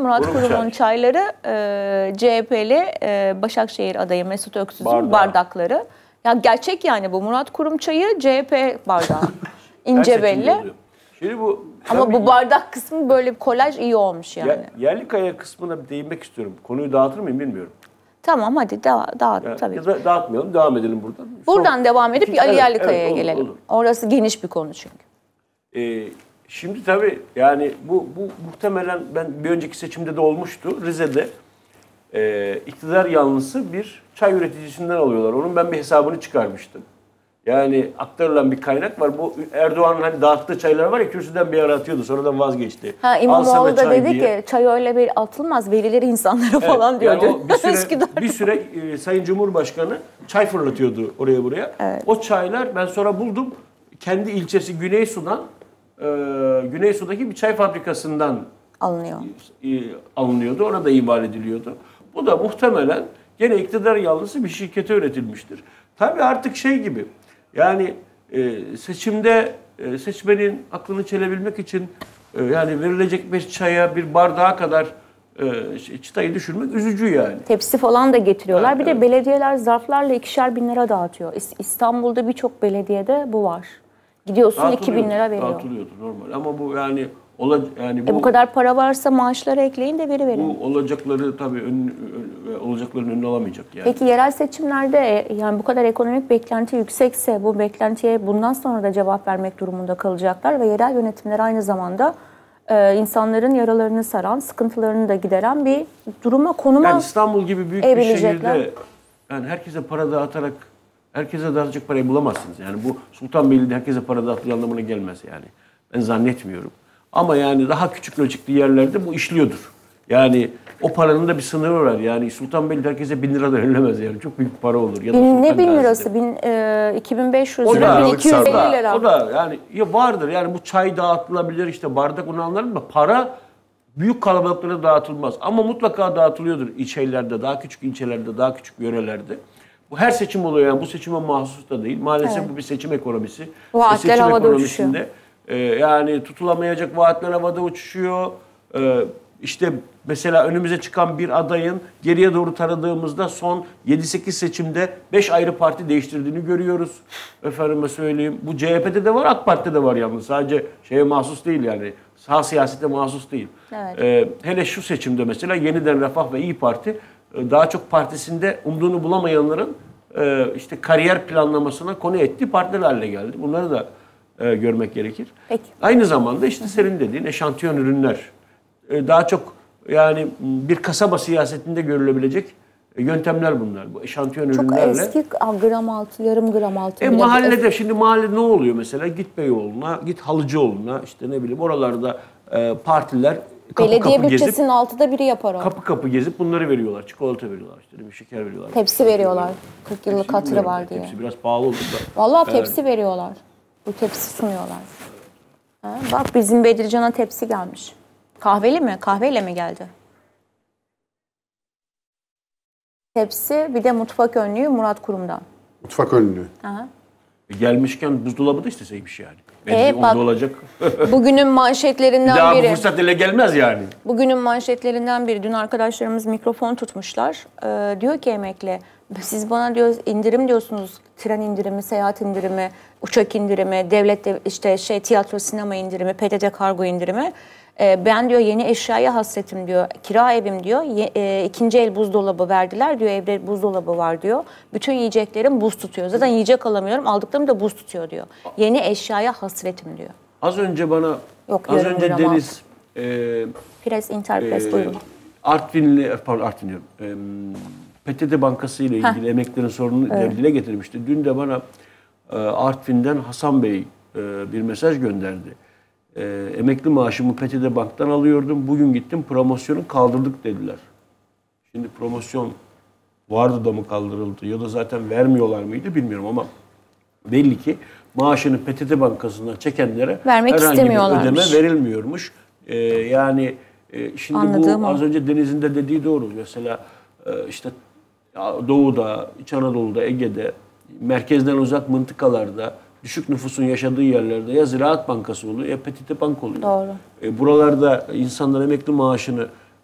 Murat Kurum'un çayları CHP'li Başakşehir adayı Mesut Öksüz'ün bardakları. Ya gerçek yani bu. Murat Kurum çayı CHP bardağı. İnce belli. Şimdi bu, ama bu bardak kısmı böyle bir kolaj iyi olmuş yani. Yerli kaya kısmına değinmek istiyorum. Konuyu dağıtır mıyım bilmiyorum. Tamam hadi dağıt tabii. Ya da dağıtmayalım, devam edelim buradan. Buradan devam edip Ali Yerlikaya'ya gelelim. Olur. Orası geniş bir konu çünkü. Şimdi tabii yani bu muhtemelen bir önceki seçimde de olmuştu. Rize'de iktidar yanlısı bir çay üreticisinden alıyorlar. Onun ben bir hesabını çıkarmıştım. Yani aktarılan bir kaynak var. Bu Erdoğan'ın hani dağıttığı çaylar var ya, kürsüden bir ara atıyordu. Sonradan vazgeçti. İmamoğlu da dedi ki çay öyle bir atılmaz, verilir insanlara falan diyordu. Yani bir süre Sayın Cumhurbaşkanı çay fırlatıyordu oraya buraya. Evet. O çaylar ben sonra buldum. Kendi ilçesi Güneysu'daki bir çay fabrikasından alınıyordu. Orada imal ediliyordu. Bu da muhtemelen gene iktidar yanlısı bir şirkete üretilmiştir. Tabii artık şey gibi yani seçimde seçmenin aklını çelebilmek için yani verilecek bir çaya, bir bardağa kadar çıtayı düşürmek üzücü yani. Tepsi falan da getiriyorlar. Evet, bir de belediyeler zarflarla 2'şer bin lira dağıtıyor. İstanbul'da birçok belediyede bu var. Gidiyorsun 2.000 lira veriyor. Dağıtılıyordu normal ama bu yani bu kadar para varsa maaşları ekleyin de verin. Bu olacakları tabii olacakların önüne alamayacak yani. Peki yerel seçimlerde yani bu kadar ekonomik beklenti yüksekse bu beklentiye bundan sonra da cevap vermek durumunda kalacaklar ve yerel yönetimler aynı zamanda insanların yaralarını saran, sıkıntılarını da gideren bir konuma yani İstanbul gibi büyük bir şehirde yani herkese para dağıtarak herkese dağıtacak parayı bulamazsınız. Yani bu Sultanbeyli'de herkese para dağıttığı anlamına gelmez yani. Ben zannetmiyorum. Ama yani daha küçük ölçekli yerlerde bu işliyordur. Yani o paranın da bir sınırı var. Yani Sultanbeyli'de herkese 1.000 lira da verilemez yani. Çok büyük para olur. Ya da ne 1.000 lirası? 2.500 lira, 1.250 lira. O da yani vardır. Yani bu çay dağıtılabilir, işte bardak onu anlarım da para büyük kalabalıklara dağıtılmaz. Ama mutlaka dağıtılıyordur ilçelerde, daha küçük ilçelerde, daha küçük yörelerde. Bu her seçim oluyor yani. Bu seçime mahsus da değil. Maalesef bu bir seçim ekonomisi. Vaatler havada uçuşuyor. Yani tutulamayacak vaatler havada uçuşuyor. İşte mesela önümüze çıkan bir adayın geriye doğru taradığımızda son 7-8 seçimde 5 ayrı parti değiştirdiğini görüyoruz. Efendime söyleyeyim. Bu CHP'de de var, AK Parti'de de var yalnız. Sadece şeye mahsus değil yani. Sağ siyasete mahsus değil. Evet. Hele şu seçimde mesela Yeniden Refah ve İYİ Parti daha çok partisinde umduğunu bulamayanların işte kariyer planlamasına konu ettiği partiler haline geldi. Bunları da görmek gerekir. Peki. Aynı zamanda işte senin dediğin eşantiyon ürünler daha çok yani bir kasaba siyasetinde görülebilecek yöntemler bunlar. Bu eşantiyon ürünlerle. Çok eski gram altı, yarım gram altı. Mahallede şimdi mahallede ne oluyor mesela? Git Beyoğlu'na, git Halıcıoğlu'na, işte ne bileyim oralarda partiler belediye bütçesinin altıda biri yapar o. Kapı gezip bunları veriyorlar. Çikolata veriyorlar, işte bir şeker veriyorlar. Tepsi veriyorlar. 40 yıllık hatırı var diye. Tepsi biraz pahalı oldu da. Vallahi tepsi veriyorlar. Bu tepsi sunuyorlar. Bak bizim Bedircan'a tepsi gelmiş. Kahveli mi? Kahveyle mi geldi? Tepsi bir de mutfak önlüğü Murat Kurum'dan. Mutfak önlüğü. Aha. Gelmişken buzdolabı da isteseymiş yani. Bak, olacak. Bugünün manşetlerinden daha biri. Bu fırsat ele gelmez yani. Bugünün manşetlerinden biri. Dün arkadaşlarımız mikrofon tutmuşlar. Diyor ki emekli, siz bana diyor indirim diyorsunuz. Tren indirimi, seyahat indirimi, uçak indirimi, devlette işte tiyatro, sinema indirimi, PTT kargo indirimi. Ben diyor yeni eşyaya hasretim diyor. Kira evim diyor. İkinci el buzdolabı verdiler diyor. Evde buzdolabı var diyor. Bütün yiyeceklerim buz tutuyor. Zaten yiyecek alamıyorum. Aldıklarım da buz tutuyor diyor. Yeni eşyaya hasretim diyor. Az önce bana Deniz Pres Interpres buyurun. Artvin diyorum. PTT Bankası ile ilgili emeklilerin sorununu dile getirmişti. Dün de bana Artvin'den Hasan Bey bir mesaj gönderdi. Emekli maaşımı PTT Bank'tan alıyordum. Bugün gittim promosyonu kaldırdık dediler. Şimdi promosyon vardı da mı kaldırıldı ya da zaten vermiyorlar mıydı bilmiyorum ama belli ki maaşını PTT Bankası'ndan çekenlere vermek herhangi bir ödeme verilmiyormuş. Şimdi anladığım bu az önce Deniz'in de dediği doğru. Mesela işte Doğu'da, İç Anadolu'da, Ege'de, merkezden uzak mıntıkalarda, düşük nüfusun yaşadığı yerlerde ya Ziraat Bankası oluyor ya PTT Bank oluyor. Doğru. Buralarda insanlar emekli maaşını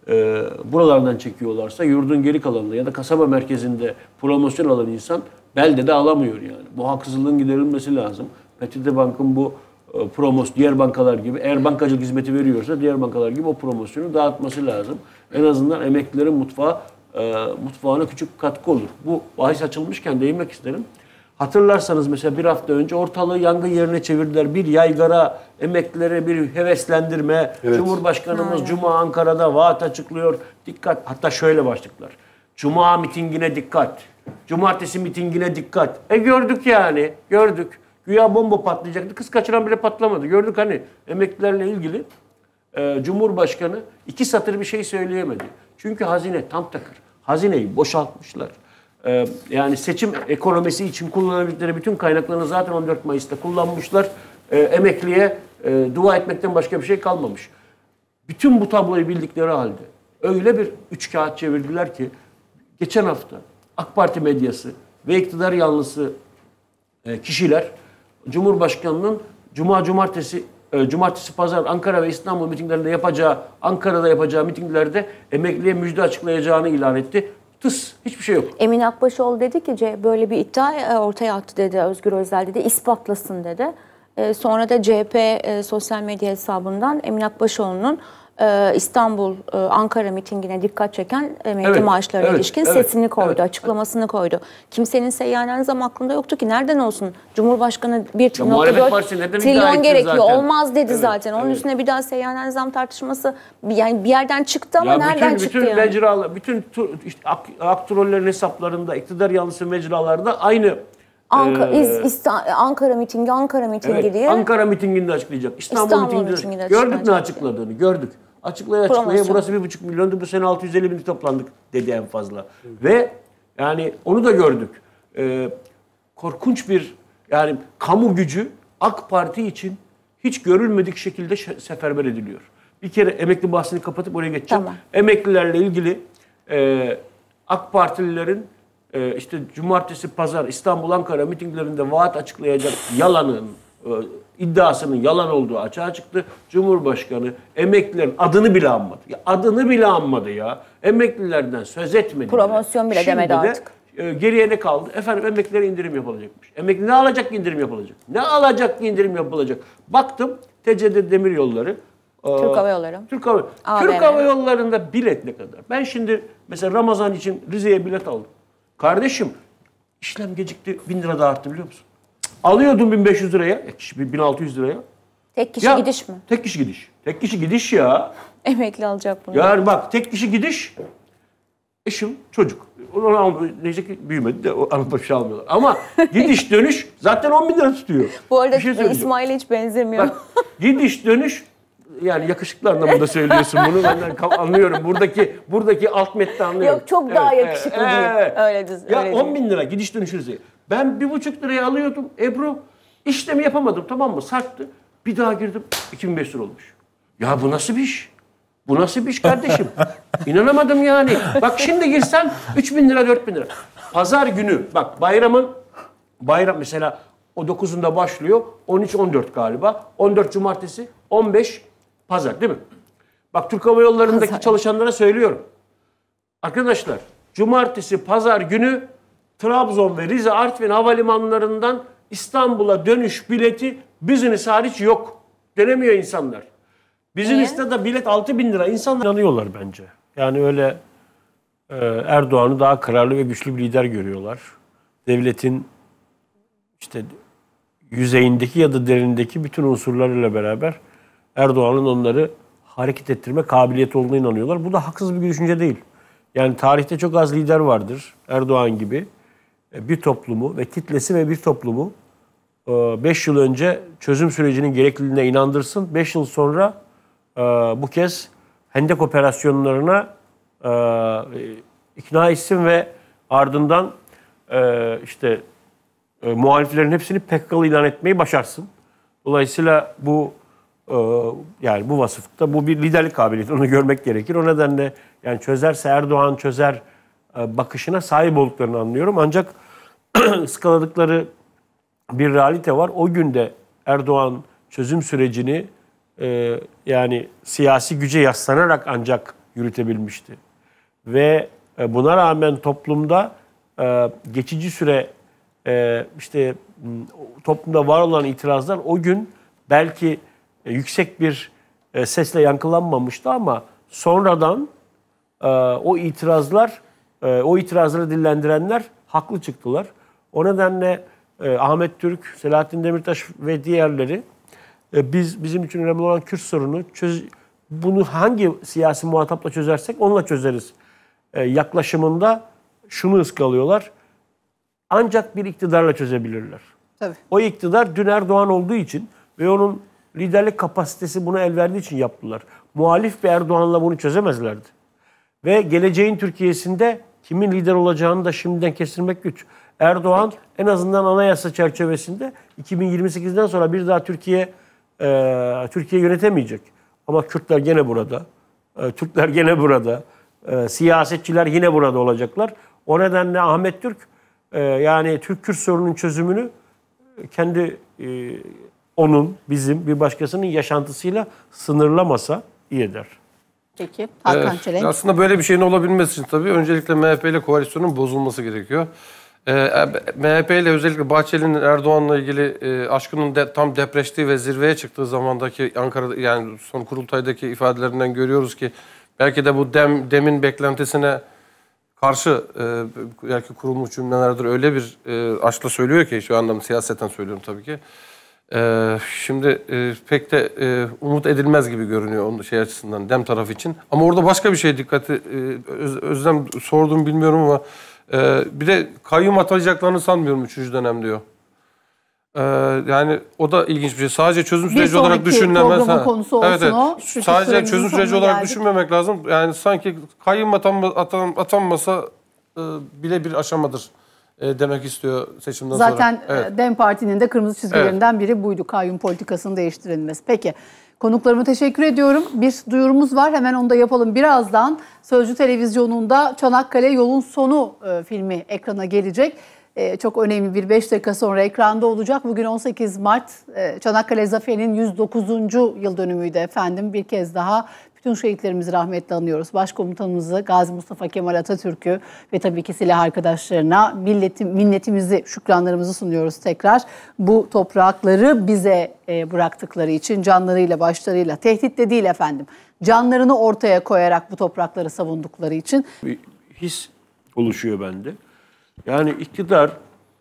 buralardan çekiyorlarsa yurdun geri kalanında ya da kasaba merkezinde promosyon alan insan belde de alamıyor yani. Bu haksızlığın giderilmesi lazım. PTT Bank'ın bu diğer bankalar gibi eğer bankacılık hizmeti veriyorsa diğer bankalar gibi o promosyonu dağıtması lazım. En azından emeklilerin mutfağına küçük katkı olur. Bu bahis açılmışken değinmek isterim. Hatırlarsanız mesela bir hafta önce ortalığı yangın yerine çevirdiler. Bir yaygara, emeklilere bir heveslendirme. Evet. Cumhurbaşkanımız Cuma Ankara'da vaat açıklıyor. Dikkat. Hatta şöyle başlıklar. Cuma mitingine dikkat. Cumartesi mitingine dikkat. Gördük yani. Gördük. Güya bomba patlayacaktı. Kız kaçıran bile patlamadı. Gördük hani emeklilerle ilgili Cumhurbaşkanı 2 satır bir şey söyleyemedi. Çünkü hazine tam takır. Hazineyi boşaltmışlar. Yani seçim ekonomisi için kullanabilecekleri bütün kaynaklarını zaten 14 Mayıs'ta kullanmışlar. Emekliye dua etmekten başka bir şey kalmamış. Bütün bu tabloyu bildikleri halde öyle bir üç kağıt çevirdiler ki geçen hafta AK Parti medyası ve iktidar yanlısı kişiler Cumhurbaşkanı'nın cumartesi, pazar Ankara ve İstanbul mitinglerinde Ankara'da yapacağı mitinglerde emekliye müjde açıklayacağını ilan etti. Hiçbir şey yok. Emin Akbaşoğlu dedi ki böyle bir iddia ortaya attı dedi. Özgür Özel dedi. İspatlasın dedi. Sonra da CHP sosyal medya hesabından Emin Akbaşoğlu'nun İstanbul, Ankara mitingine dikkat çeken emekli maaşlarına ilişkin sesini koydu, açıklamasını koydu. Kimsenin seyyanen zam aklında yoktu ki. Nereden olsun? Cumhurbaşkanı 1,4 trilyon gerekiyor. Zaten. Olmaz dedi zaten. Onun üstüne bir daha seyyanen zam tartışması yani bir yerden çıktı ama nereden çıktı bütün yani? Mecralar, bütün işte aktörlerin hesaplarında, iktidar yanlısı mecralarda aynı Ankara mitingi diye. Ankara mitinginde açıklayacak. İstanbul mitinginde gördük ne açıkladığını. Gördük. Açıklaya burası 1,5 milyondu. Bu sene 650 bin toplandık dedi en fazla. Ve yani onu da gördük. Korkunç bir yani kamu gücü AK Parti için hiç görülmedik şekilde seferber ediliyor. Bir kere emekli bahsini kapatıp oraya geçeceğim. Tamam. Emeklilerle ilgili AK Partililerin işte cumartesi, pazar İstanbul, Ankara mitinglerinde vaat açıklayacak iddiasının yalan olduğu açığa çıktı. Cumhurbaşkanı emeklilerin adını bile anmadı. Adını bile anmadı ya. Emeklilerden söz etmedi. Promosyon bile demedi artık. Geriye ne kaldı? Efendim emeklilere indirim yapılacakmış. Emekli ne alacak ki indirim yapılacak? Ne alacak ki indirim yapılacak? Baktım TC'de Demiryolları. Türk Hava Yolları. Türk Hava Yolları'nda bilet ne kadar? Ben şimdi mesela Ramazan için Rize'ye bilet aldım. Kardeşim işlem gecikti 1000 lira da arttı biliyor musun? Alıyordum 1500 liraya, 1600 liraya. Tek kişi gidiş mi? Tek kişi gidiş. Tek kişi gidiş ya. Emekli alacak bunu. Yani bak tek kişi gidiş, eşim, çocuk. Neyse ki büyümedi de alıp bir şey almıyorlar. Ama gidiş dönüş zaten 10 bin lira tutuyor. Bu arada İsmail'e hiç benzemiyor. Bak, gidiş dönüş yani yakışıklı anlamında söylüyorsun bunu. Ben anlıyorum. Buradaki alt metni anlıyorum. Yok çok daha yakışıklı değil. Öyle düz. Ya 10 bin lira gidiş dönüş Rize'ye. Ben 1,5 liraya alıyordum. Ebru işlemi yapamadım tamam mı? Sarktı. Bir daha girdim. 2500 lira olmuş. Ya bu nasıl bir iş? Bu nasıl bir iş kardeşim? İnanamadım yani. Bak şimdi girsem 3000 lira 4000 lira. Pazar günü bak bayram mesela o 9'unda başlıyor. 13-14 galiba. 14 cumartesi 15 pazar değil mi? Bak Türk Hava Yolları'ndaki çalışanlara söylüyorum. Arkadaşlar cumartesi pazar günü Trabzon ve Rize Artvin havalimanlarından İstanbul'a dönüş bileti business hariç yok. Denemiyor insanlar. Business'ta da bilet 6.000 lira. İnsanlar inanıyorlar bence. Yani öyle Erdoğan'ı daha kararlı ve güçlü bir lider görüyorlar. Devletin işte yüzeyindeki ya da derindeki bütün unsurlarıyla beraber Erdoğan'ın onları hareket ettirme kabiliyeti olduğuna inanıyorlar. Bu da haksız bir düşünce değil. Yani tarihte çok az lider vardır Erdoğan gibi. Bir toplumu ve kitlesi ve bir toplumu 5 yıl önce çözüm sürecinin gerekliliğine inandırsın. 5 yıl sonra bu kez Hendek operasyonlarına ikna etsin ve ardından muhaliflerin hepsini PKK'lı ilan etmeyi başarsın. Dolayısıyla bu yani bu vasıfta bu bir liderlik kabiliyeti. Onu görmek gerekir. O nedenle yani çözerse Erdoğan çözer bakışına sahip olduklarını anlıyorum. Ancak ıskaladıkları bir realite var. O günde Erdoğan çözüm sürecini yani siyasi güce yaslanarak ancak yürütebilmişti. Ve buna rağmen toplumda geçici süre işte toplumda var olan itirazlar o gün belki yüksek bir sesle yankılanmamıştı ama sonradan o itirazları dillendirenler haklı çıktılar. O nedenle Ahmet Türk, Selahattin Demirtaş ve diğerleri bizim için önemli olan Kürt sorunu bunu hangi siyasi muhatapla çözersek onunla çözeriz yaklaşımında şunu ıskalıyorlar. Ancak bir iktidarla çözebilirler. Tabii. O iktidar dün Erdoğan olduğu için ve onun liderlik kapasitesi buna el verdiği için yaptılar. Muhalif bir Erdoğan'la bunu çözemezlerdi. Ve geleceğin Türkiye'sinde kimin lider olacağını da şimdiden kestirmek güç. Erdoğan en azından anayasa çerçevesinde 2028'den sonra bir daha Türkiye yönetemeyecek. Ama Kürtler gene burada, Türkler gene burada, siyasetçiler yine burada olacaklar. O nedenle Ahmet Türk yani Türk-Kürt sorunun çözümünü kendi bizim bir başkasının yaşantısıyla sınırlamasa iyi eder. Peki. Hakan Çelenk. Aslında böyle bir şeyin olabilmesi için tabii öncelikle MHP ile koalisyonun bozulması gerekiyor. MHP ile özellikle Bahçeli'nin Erdoğan'la ilgili aşkının tam depreştiği ve zirveye çıktığı zamandaki Ankara'da yani son kurultaydaki ifadelerinden görüyoruz ki belki de bu demin beklentisine karşı belki kurulmuş cümlelerdir öyle bir aşkla söylüyor ki şu anlamda siyaseten söylüyorum tabii ki. Şimdi pek de umut edilmez gibi görünüyor onun şey açısından DEM tarafı için. Ama orada başka bir şey dikkati Özlem sorduğumu bilmiyorum ama bir de kayyum atayacaklarını sanmıyorum 3. dönem diyor. Yani o da ilginç bir şey. Sadece çözüm süreci olarak düşünülemez. Bir sonraki konusu olsun evet. o. Sadece çözüm süreci olarak düşünmemek lazım. Yani sanki kayyum atanmasa bile bir aşamadır demek istiyor seçimden sonra. Zaten evet. DEM Parti'nin de kırmızı çizgilerinden biri buydu. Kayyum politikasının değiştirilmesi. Peki. Konuklarıma teşekkür ediyorum. Bir duyurumuz var. Hemen onu da yapalım. Birazdan Sözcü Televizyonu'nda Çanakkale Yolun Sonu filmi ekrana gelecek. Çok önemli bir 5 dakika sonra ekranda olacak. Bugün 18 Mart Çanakkale Zaferi'nin 109. yıl dönümüydü efendim. Bir kez daha bütün şehitlerimizi rahmetle anıyoruz. Başkomutanımızı Gazi Mustafa Kemal Atatürk'ü ve tabii ki silah arkadaşlarına minnetimizi, şükranlarımızı sunuyoruz tekrar. Bu toprakları bize bıraktıkları için canlarıyla, başlarıyla, tehditle değil efendim. Canlarını ortaya koyarak bu toprakları savundukları için. Bir his oluşuyor bende. Yani iktidar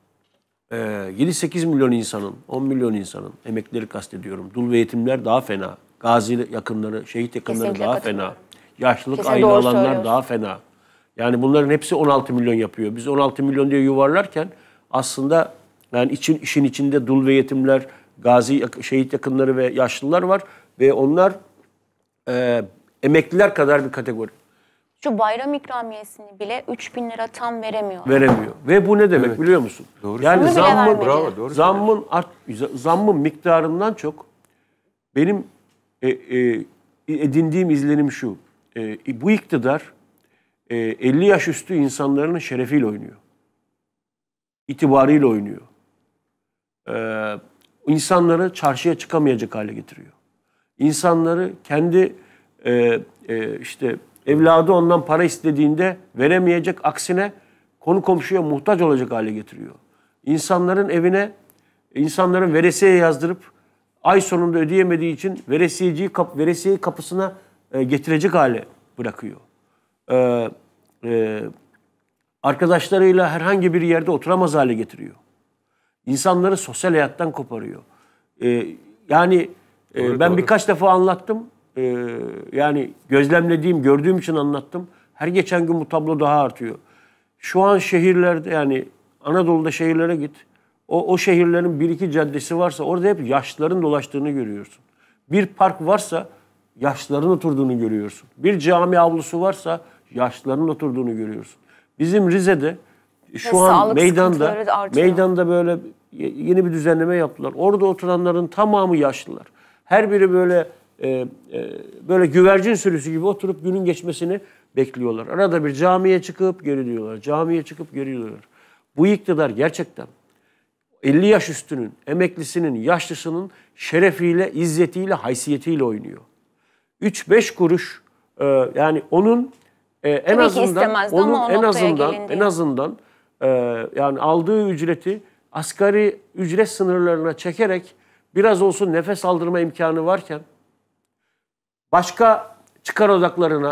7-8 milyon insanın, 10 milyon insanın, emeklileri kastediyorum. Dul ve yetimler daha fena. Gazi yakınları, şehit yakınları kesinlikle daha fena. Yaşlılık kesinlikle aile alanlar daha fena. Yani bunların hepsi 16 milyon yapıyor. Biz 16 milyon diye yuvarlarken aslında yani işin içinde dul ve yetimler, gazi şehit yakınları ve yaşlılar var. Ve onlar emekliler kadar bir kategori. Şu bayram ikramiyesini bile 3.000 lira tam veremiyor. Veremiyor. Ve bu ne demek evet. Biliyor musun? Doğru. Yani Bravo, zammın miktarından çok benim edindiğim izlenim şu. Bu iktidar 50 yaş üstü insanların şerefiyle oynuyor. İtibarıyla oynuyor. İnsanları çarşıya çıkamayacak hale getiriyor. İnsanları kendi işte evladı ondan para istediğinde veremeyecek, aksine konu komşuya muhtaç olacak hale getiriyor. İnsanların evine, insanların veresiye yazdırıp ay sonunda ödeyemediği için veresiyeyi kapısına getirecek hale bırakıyor. Arkadaşlarıyla herhangi bir yerde oturamaz hale getiriyor. İnsanları sosyal hayattan koparıyor. Yani ben birkaç defa anlattım. Yani gözlemlediğim, gördüğüm için anlattım. Her geçen gün bu tablo daha artıyor. Şu an şehirlerde yani Anadolu'da şehirlere git. O şehirlerin bir iki caddesi varsa orada hep yaşlıların dolaştığını görüyorsun. Bir park varsa yaşlıların oturduğunu görüyorsun. Bir cami avlusu varsa yaşlıların oturduğunu görüyorsun. Bizim Rize'de şu an meydanda böyle yeni bir düzenleme yaptılar. Orada oturanların tamamı yaşlılar. Her biri böyle güvercin sürüsü gibi oturup günün geçmesini bekliyorlar. Arada bir camiye çıkıp geri diyorlar. Camiye çıkıp geri diyorlar. Bu iktidar gerçekten 50 yaş üstünün, emeklisinin, yaşlısının şerefiyle, izzetiyle, haysiyetiyle oynuyor. 3-5 kuruş Yani onun en Tabii ki azından istemezdi ama onun o en noktaya azından gelindi. en azından yani aldığı ücreti asgari ücret sınırlarına çekerek biraz olsun nefes aldırma imkanı varken başka çıkar odaklarına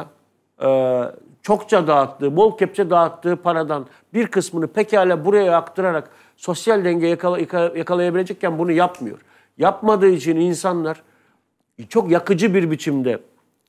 çokça dağıttığı, bol kepçe dağıttığı paradan bir kısmını pekala buraya aktırarak sosyal denge yakalayabilecekken bunu yapmıyor. Yapmadığı için insanlar çok yakıcı bir biçimde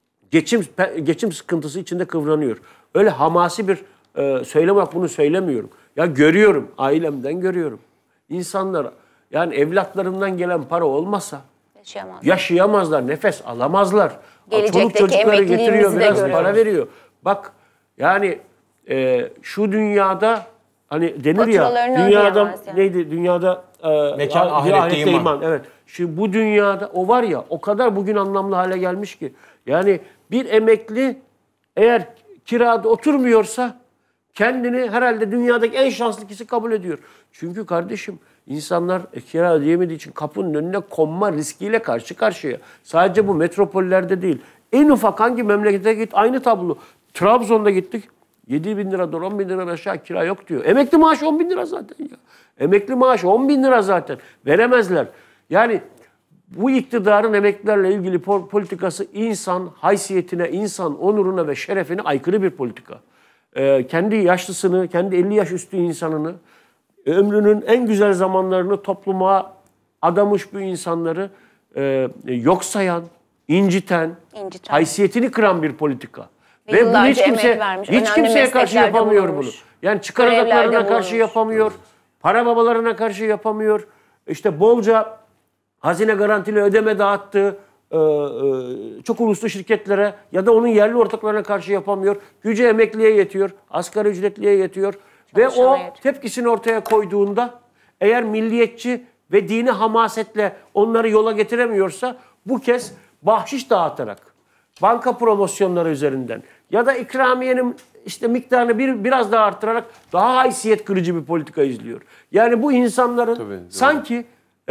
geçim sıkıntısı içinde kıvranıyor. Öyle hamasi bir söylemek bunu söylemiyorum. Ya görüyorum, ailemden görüyorum. İnsanlar yani evlatlarından gelen para olmasa yaşayamazlar, nefes alamazlar. Çoluk çocukları getiriyor, biraz para veriyor. Bak yani şu dünyada hani denir ya, dünyada neydi? Dünyada mekan ahirette iman. Evet. Şimdi bu dünyada o var ya, o kadar bugün anlamlı hale gelmiş ki. Yani bir emekli eğer kirada oturmuyorsa kendini herhalde dünyadaki en şanslı kişi kabul ediyor. Çünkü kardeşim insanlar kira ödeyemediği için kapının önüne konma riskiyle karşı karşıya. Sadece bu metropollerde değil. En ufak hangi memlekete git aynı tablo. Trabzon'da gittik. 7.000 liradan 10.000 liradan aşağı kira yok diyor. Emekli maaşı 10.000 lira zaten ya. Emekli maaşı 10.000 lira zaten. Veremezler. Yani bu iktidarın emeklilerle ilgili politikası insan haysiyetine, insan onuruna ve şerefine aykırı bir politika. Kendi yaşlısını, kendi 50 yaş üstü insanını, ömrünün en güzel zamanlarını topluma adamış bu insanları yok inciten, haysiyetini kıran bir politika. Ve bunu hiç kimseye karşı yapamıyor bunu. Yani çıkar odaklarına karşı yapamıyor, para babalarına karşı yapamıyor. İşte bolca hazine garantili ödeme dağıttı çok uluslu şirketlere ya da onun yerli ortaklarına karşı yapamıyor. Gücü emekliye yetiyor, asgari ücretliye yetiyor. Ve o tepkisini ortaya koyduğunda eğer milliyetçi ve dini hamasetle onları yola getiremiyorsa bu kez bahşiş dağıtarak, banka promosyonları üzerinden ya da ikramiyenin işte miktarını biraz daha arttırarak daha haysiyet kırıcı bir politika izliyor. Yani bu insanların sanki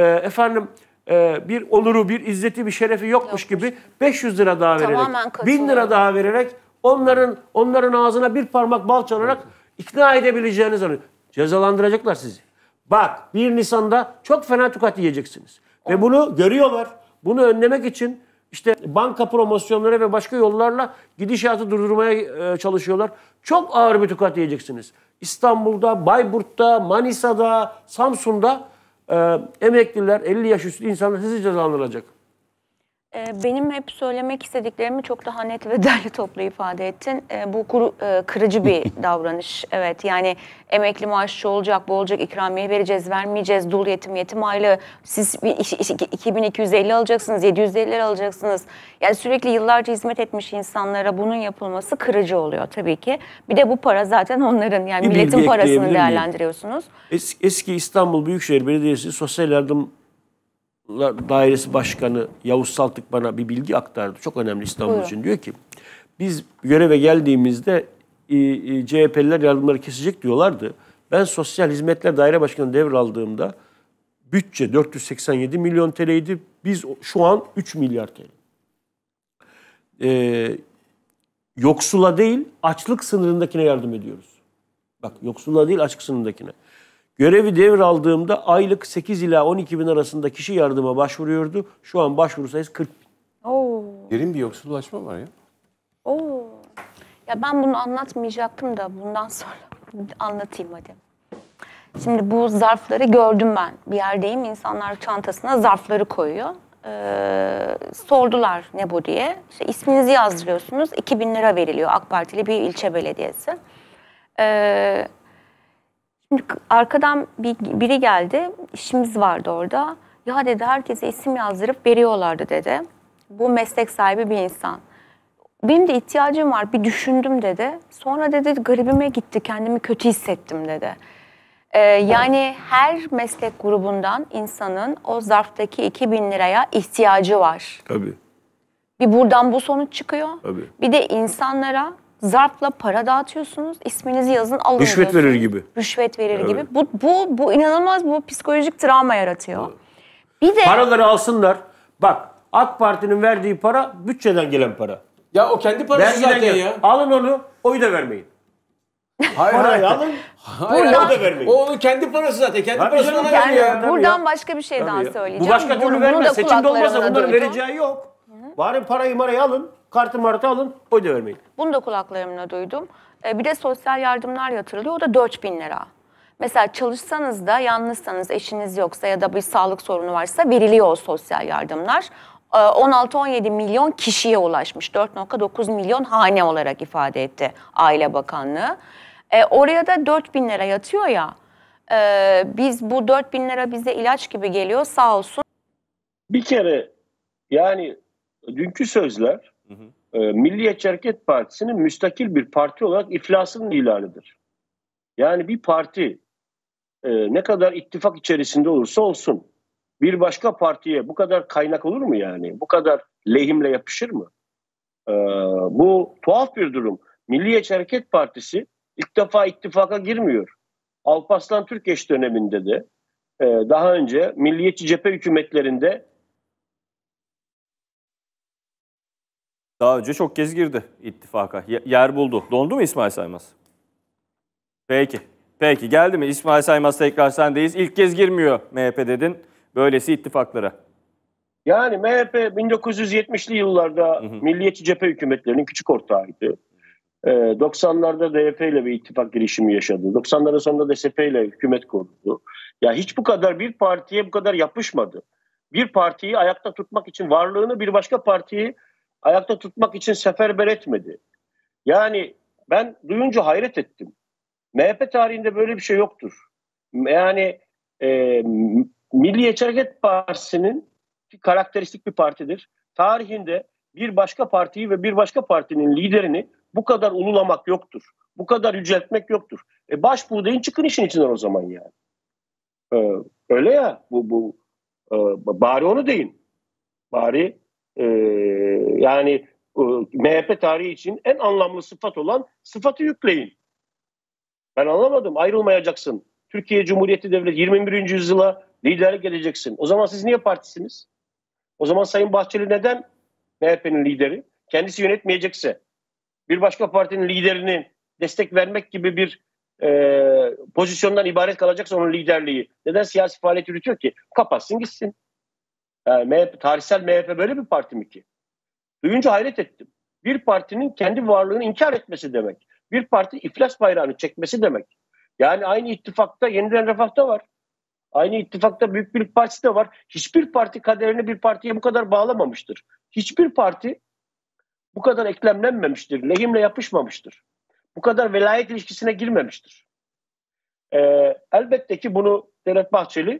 bir onuru, bir izzeti, bir şerefi yokmuş gibi 500 lira daha vererek, 1000 lira daha vererek onların ağzına bir parmak bal çalarak ikna edebileceğiniz anı. Cezalandıracaklar sizi. Bak 1 Nisan'da çok fena tokat yiyeceksiniz. Ve bunu görüyorlar. Bunu önlemek için işte banka promosyonları ve başka yollarla gidişatı durdurmaya çalışıyorlar. Çok ağır bir tokat yiyeceksiniz. İstanbul'da, Bayburt'ta, Manisa'da, Samsun'da emekliler, 50 yaş üstü insanlar sizi cezalandıracak. Benim hep söylemek istediklerimi çok daha net ve derli toplu ifade ettin. Bu kırıcı bir davranış. Evet, yani emekli maaşı olacak, bu olacak, ikramiye vereceğiz, vermeyeceğiz, dul yetim aylığı. Siz 2250 alacaksınız, 750 alacaksınız. Yani sürekli yıllarca hizmet etmiş insanlara bunun yapılması kırıcı oluyor tabii ki. Bir de bu para zaten onların, yani milletin parasını değerlendiriyorsunuz. Eski İstanbul Büyükşehir Belediyesi Sosyal Yardım Dairesi Başkanı Yavuz Saltık bana bir bilgi aktardı. Çok önemli İstanbul için. Diyor ki biz göreve geldiğimizde CHP'liler yardımları kesecek diyorlardı. Ben Sosyal Hizmetler Daire Başkanı devraldığımda bütçe 487 milyon TL'ydi. Biz şu an 3 milyar TL. Yoksula değil açlık sınırındakine yardım ediyoruz. Bak yoksula değil açlık sınırındakine. Görevi devraldığımda aylık 8 ila 12 bin arasında kişi yardıma başvuruyordu. Şu an başvuru sayısı 40 bin. Derin bir yoksullaşma var ya. Ya ben bunu anlatmayacaktım da bundan sonra anlatayım hadi. Şimdi bu zarfları gördüm ben. Bir yerdeyim, insanlar çantasına zarfları koyuyor. Sordular ne bu diye. İşte isminizi yazdırıyorsunuz. 2000 lira veriliyor AK Partili bir ilçe belediyesi. Şimdi arkadan biri geldi, işimiz vardı orada. Ya dedi herkese isim yazdırıp veriyorlardı dedi. Bu meslek sahibi bir insan. Benim de ihtiyacım var, bir düşündüm dedi. Sonra dedi garibime gitti, kendimi kötü hissettim dedi. Yani her meslek grubundan insanın o zarftaki 2000 liraya ihtiyacı var. Tabii. Bir buradan bu sonuç çıkıyor. Tabii. Bir de insanlara zarfla para dağıtıyorsunuz. İsminizi yazın, alın rüşvet diyorsunuz. verir gibi. Rüşvet verir gibi. Bu inanılmaz, bu psikolojik travma yaratıyor. Bir de paraları alsınlar. Bak AK Parti'nin verdiği para bütçeden gelen para. Ya o kendi parası zaten ya. Alın onu, oyu da vermeyin. Hayır. Alın, Hayır. oyu da vermeyin. O onun kendi parası zaten. Kendi Tabii parasını canım, ona Yani veriyor ya. buradan başka bir şey daha söyleyeceğim. Bu başka türlü Bunu vermez. da Seçimde olmasa kulaklarımla bunların duydum. vereceği yok. Bari parayı alın, kartı martı alın, oy da vermeyin. Bunu da kulaklarımla duydum. Bir de sosyal yardımlar yatırılıyor. O da 4.000 lira. Mesela çalışsanız da yalnızsanız, eşiniz yoksa ya da bir sağlık sorunu varsa veriliyor o sosyal yardımlar. 16-17 milyon kişiye ulaşmış. 4.9 milyon hane olarak ifade etti Aile Bakanlığı. Oraya da 4.000 lira yatıyor ya. Biz bu 4.000 lira bize ilaç gibi geliyor, sağ olsun. Bir kere yani dünkü sözler Milliyetçi Hareket Partisi'nin müstakil bir parti olarak iflasının ilanıdır. Yani bir parti ne kadar ittifak içerisinde olursa olsun bir başka partiye bu kadar kaynak olur mu yani? Bu kadar lehimle yapışır mı? Bu tuhaf bir durum. Milliyetçi Hareket Partisi ilk defa ittifaka girmiyor. Alparslan Türkeş döneminde de daha önce milliyetçi cephe hükümetlerinde Daha önce çok kez girdi ittifaka. Yer buldu. Dondu mu İsmail Saymaz? Peki. Peki geldi mi? İsmail Saymaz tekrar sendeyiz. İlk kez girmiyor MHP dedin. Böylesi ittifaklara. Yani MHP 1970'li yıllarda milliyetçi cephe hükümetlerinin küçük ortağıydı. 90'larda DYP ile bir ittifak girişimi yaşadı. 90'ların sonunda DSP ile hükümet kurdu. Ya hiç bu kadar bir partiye bu kadar yapışmadı. Bir partiyi ayakta tutmak için varlığını bir başka partiyi ayakta tutmak için seferber etmedi. Yani ben duyunca hayret ettim. MHP tarihinde böyle bir şey yoktur. Yani Milliyetçi Hareket Partisi'nin karakteristik bir partidir. Tarihinde bir başka partiyi ve bir başka partinin liderini bu kadar ululamak yoktur. Bu kadar yüceltmek yoktur. Baş buğdayın çıkın işin içinden o zaman yani. Öyle ya. Bari onu deyin. Bari yani MHP tarihi için en anlamlı sıfat olan sıfatı yükleyin. Ben anlamadım. Ayrılmayacaksın. Türkiye Cumhuriyeti Devleti 21. yüzyıla liderlik edeceksin. O zaman siz niye partisiniz? O zaman Sayın Bahçeli neden MHP'nin lideri? Kendisi yönetmeyecekse bir başka partinin liderini destek vermek gibi bir pozisyondan ibaret kalacaksa onun liderliği neden siyasi faaliyet yürütüyor ki? Kapatsın gitsin. Yani tarihsel MHP böyle bir parti mi ki? Duyunca hayret ettim. Bir partinin kendi varlığını inkar etmesi demek. Bir parti iflas bayrağını çekmesi demek. Yani aynı ittifakta Yeniden Refah da var. Aynı ittifakta Büyük Birlik Partisi de var. Hiçbir parti kaderini bir partiye bu kadar bağlamamıştır. Hiçbir parti bu kadar eklemlenmemiştir. Lehimle yapışmamıştır. Bu kadar velayet ilişkisine girmemiştir. Elbette ki bunu Devlet Bahçeli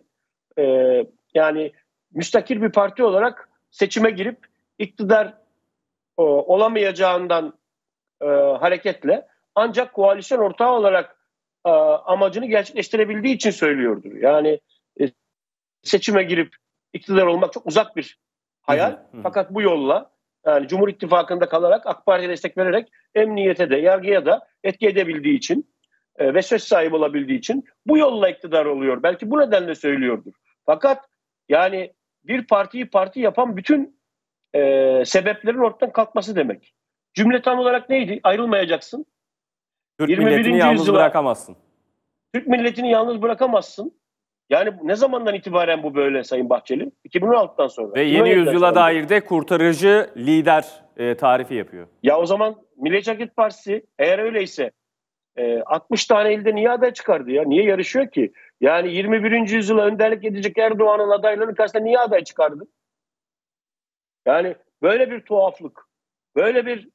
yani müstakil bir parti olarak seçime girip iktidar olamayacağından hareketle ancak koalisyon ortağı olarak amacını gerçekleştirebildiği için söylüyordur. Yani seçime girip iktidar olmak çok uzak bir hayal. Fakat bu yolla yani Cumhur İttifakı'nda kalarak AK Parti'ye destek vererek emniyete de yargıya da etki edebildiği için ve söz sahibi olabildiği için bu yolla iktidar oluyor. Belki bu nedenle söylüyordur. Fakat yani bir partiyi parti yapan bütün sebeplerin ortadan kalkması demek. Cümle tam olarak neydi? Ayrılmayacaksın. Türk milletini yalnız bırakamazsın. Türk milletini yalnız bırakamazsın. Yani ne zamandan itibaren bu böyle Sayın Bahçeli? 2016'dan sonra. Ve yeni yüzyıla dair de kurtarıcı lider tarifi yapıyor. Ya o zaman Milliyetçi Hareket Partisi eğer öyleyse 60 tane ilde niye aday çıkardı ya? Niye yarışıyor ki? Yani 21. yüzyıla önderlik edecek Erdoğan'ın adaylarının karşısında niye aday çıkardı? Yani böyle bir tuhaflık, böyle bir